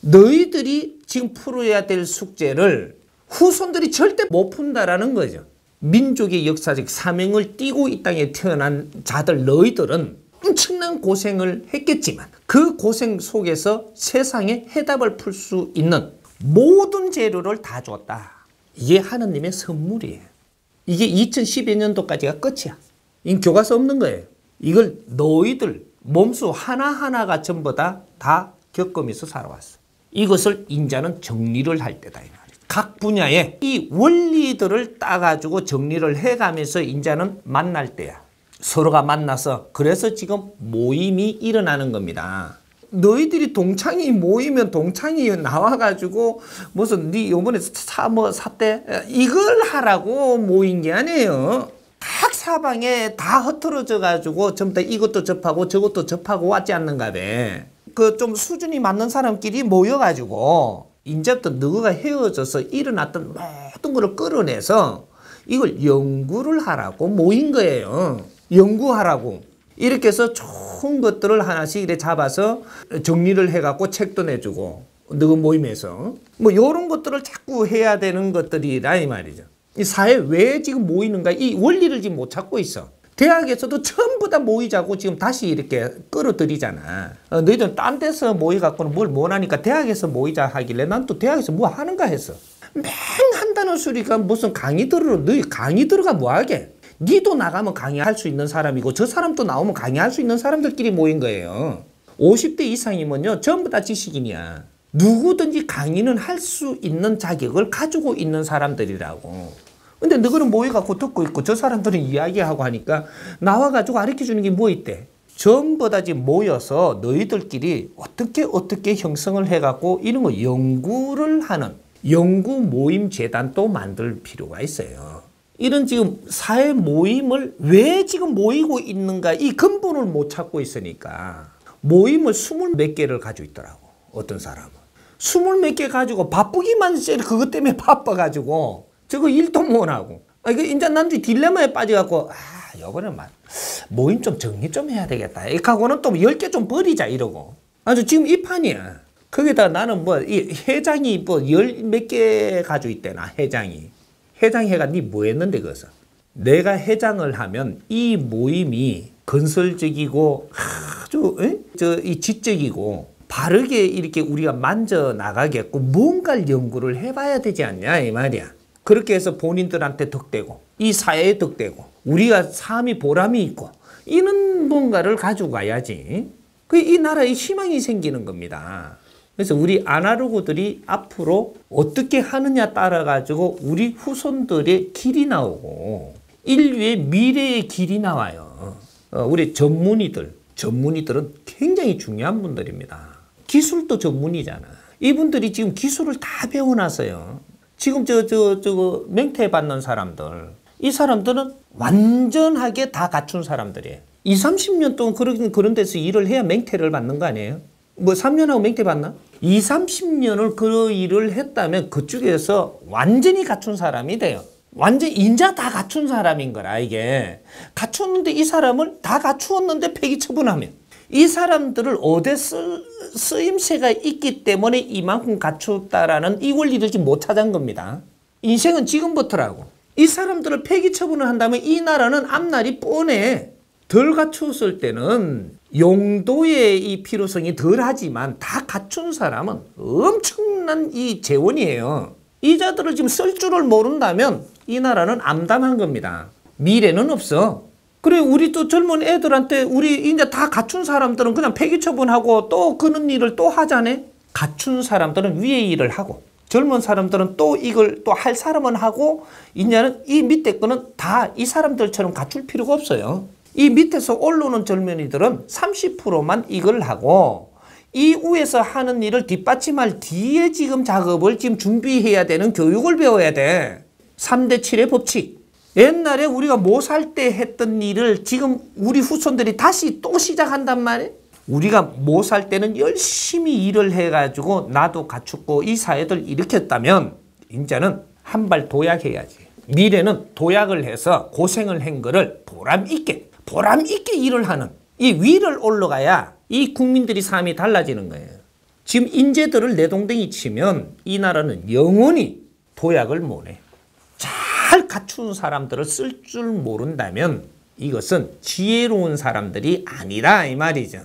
너희들이 지금 풀어야 될 숙제를 후손들이 절대 못 푼다라는 거죠. 민족의 역사적 사명을 띠고 이 땅에 태어난 자들 너희들은 엄청난 고생을 했겠지만 그 고생 속에서 세상에 해답을 풀 수 있는 모든 재료를 다 줬다. 이게 하느님의 선물이에요. 이게 이천십이 년도까지가 끝이야. 이 교과서 없는 거예요. 이걸 너희들 몸소 하나하나가 전부 다, 다 겪으면서 살아왔어. 이것을 인자는 정리를 할 때다. 각 분야에 이 원리들을 따가지고 정리를 해가면서 인자는 만날 때야. 서로가 만나서 그래서 지금 모임이 일어나는 겁니다. 너희들이 동창이 모이면 동창이 나와가지고 무슨 네 요번에 사 뭐 샀대 이걸 하라고 모인 게 아니에요. 각 사방에 다 흩어져 가지고 전부 다 이것도 접하고 저것도 접하고 왔지 않는가 봐. 그 좀 수준이 맞는 사람끼리 모여가지고 이제부터 너가 헤어져서 일어났던 모든 걸 끌어내서 이걸 연구를 하라고 모인 거예요. 연구하라고. 이렇게 해서 좋은 것들을 하나씩 이렇게 잡아서 정리를 해갖고 책도 내주고 너 모임에서 뭐 이런 것들을 자꾸 해야 되는 것들이라 이 말이죠. 이 사회 왜 지금 모이는가 이 원리를 지금 못 찾고 있어. 대학에서도 전부 다 모이자고 지금 다시 이렇게 끌어들이잖아. 어, 너희들은 딴 데서 모여갖고는 뭘 못하니까 대학에서 모이자 하길래 난 또 대학에서 뭐 하는가 했어. 맹 한다는 소리가 무슨 강의 들으러 너희 강의 들어가 뭐하게. 니도 나가면 강의할 수 있는 사람이고 저 사람도 나오면 강의할 수 있는 사람들끼리 모인 거예요. 오십 대 이상이면요 전부 다 지식인이야. 누구든지 강의는 할 수 있는 자격을 가지고 있는 사람들이라고. 근데 너희는 모여갖고 듣고 있고 저 사람들은 이야기하고 하니까 나와가지고 가르쳐주는 게 뭐 있대. 전부 다 지금 모여서 너희들끼리 어떻게 어떻게 형성을 해갖고 이런 거 연구를 하는 연구 모임 재단도 만들 필요가 있어요. 이런 지금 사회 모임을 왜 지금 모이고 있는가 이 근본을 못 찾고 있으니까 모임을 스물 몇 개를 가지고 있더라고. 어떤 사람은 스물 몇 개 가지고 바쁘기만 해. 그것 때문에 바빠가지고 저거 일도 못하고 아, 이거 이제 난뒤 딜레마에 빠져갖고 아 요번에 막 모임 좀 정리 좀 해야 되겠다 이렇게 하고는 또 열 개 좀 버리자 이러고 아주 지금 이 판이야. 거기다 나는 뭐 이 회장이 뭐 열 몇 개 가지고 있대나 회장이 회장회가 니 뭐 했는데 그것은 내가 회장을 하면 이 모임이 건설적이고 아주 저 이 지적이고 바르게 이렇게 우리가 만져 나가겠고 뭔가를 연구를 해봐야 되지 않냐 이 말이야. 그렇게 해서 본인들한테 덕되고 이 사회에 덕되고 우리가 삶이 보람이 있고 이런 뭔가를 가지고 가야지. 그 이 나라에 희망이 생기는 겁니다. 그래서 우리 아날로그들이 앞으로 어떻게 하느냐 따라 가지고 우리 후손들의 길이 나오고 인류의 미래의 길이 나와요. 어, 우리 전문의들, 전문의들은 굉장히 중요한 분들입니다. 기술도 전문이잖아. 이분들이 지금 기술을 다 배워놨어요. 지금 저, 저, 저, 맹태 받는 사람들. 이 사람들은 완전하게 다 갖춘 사람들이에요. 이삼십 년 동안 그런, 그런 데서 일을 해야 맹태를 받는 거 아니에요? 뭐 삼 년하고 맹태 받나? 이삼십 년을 그 일을 했다면 그쪽에서 완전히 갖춘 사람이 돼요. 완전 인자 다 갖춘 사람인 거라 이게. 갖췄는데 이 사람을 다 갖추었는데 폐기 처분하면 이 사람들을 어디 쓰, 쓰임새가 있기 때문에 이만큼 갖췄다라는 이 원리를 지금 못 찾은 겁니다. 인생은 지금부터라고. 이 사람들을 폐기 처분을 한다면 이 나라는 앞날이 뻔해. 덜 갖추었을 때는 용도의 이 필요성이 덜 하지만 다 갖춘 사람은 엄청난 이 재원이에요. 이자들을 지금 쓸 줄을 모른다면 이 나라는 암담한 겁니다. 미래는 없어. 그래 우리 또 젊은 애들한테 우리 이제 다 갖춘 사람들은 그냥 폐기 처분하고 또 그런 일을 또 하자네. 갖춘 사람들은 위에 일을 하고 젊은 사람들은 또 이걸 또 할 사람은 하고 이제는 이 밑에 거는 다 이 사람들처럼 갖출 필요가 없어요. 이 밑에서 올라오는 젊은이들은 삼십 퍼센트만 이걸 하고 이 위에서 하는 일을 뒷받침할 뒤에 지금 작업을 지금 준비해야 되는 교육을 배워야 돼. 삼 대 칠의 법칙. 옛날에 우리가 못 살 때 했던 일을 지금 우리 후손들이 다시 또 시작한단 말이에요. 우리가 못 살 때는 열심히 일을 해가지고 나도 갖추고 이 사회를 일으켰다면 이제는 한 발 도약해야지. 미래는 도약을 해서 고생을 한 거를 보람 있게 보람 있게 일을 하는 이 위를 올라가야 이 국민들이 삶이 달라지는 거예요. 지금 인재들을 내동댕이 치면 이 나라는 영원히 도약을 못해. 잘 갖춘 사람들을 쓸 줄 모른다면 이것은 지혜로운 사람들이 아니다 이 말이죠.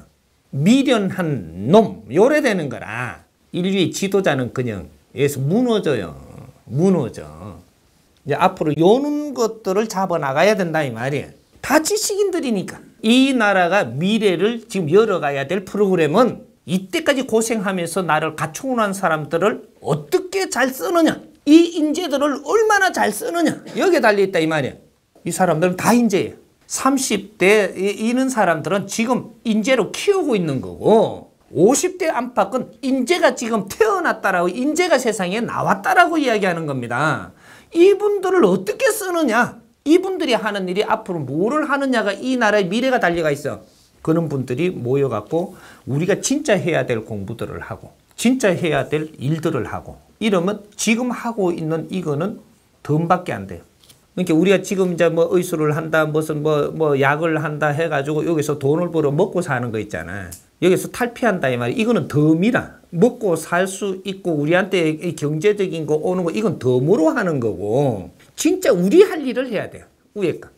미련한 놈 요래되는 거라 인류의 지도자는 그냥 여기서 무너져요. 무너져. 이제 앞으로 요런 것들을 잡아나가야 된다 이 말이에요. 다 지식인들이니까. 이 나라가 미래를 지금 열어가야 될 프로그램은 이때까지 고생하면서 나를 갖추고 사람들을 어떻게 잘 쓰느냐. 이 인재들을 얼마나 잘 쓰느냐. 여기에 달려있다 이 말이에요. 이 사람들은 다 인재예요. 삼십 대 이런 사람들은 지금 인재로 키우고 있는 거고 오십 대 안팎은 인재가 지금 태어났다라고 인재가 세상에 나왔다라고 이야기하는 겁니다. 이분들을 어떻게 쓰느냐. 이분들이 하는 일이 앞으로 뭐를 하느냐가 이 나라의 미래가 달려가 있어. 그런 분들이 모여갖고 우리가 진짜 해야 될 공부들을 하고 진짜 해야 될 일들을 하고 이러면 지금 하고 있는 이거는 덤밖에 안 돼요. 그러니까 우리가 지금 이제 뭐 의술을 한다 무슨 뭐, 뭐 약을 한다 해가지고 여기서 돈을 벌어 먹고 사는 거 있잖아. 여기서 탈피한다 이 말이야. 이거는 덤이라. 먹고 살 수 있고 우리한테 경제적인 거 오는 거 이건 덤으로 하는 거고 진짜 우리 할 일을 해야 돼요. 위에 거.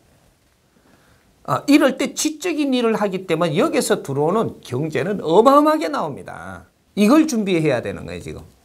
아, 이럴 때 지적인 일을 하기 때문에 여기서 들어오는 경제는 어마어마하게 나옵니다. 이걸 준비해야 되는 거예요 지금.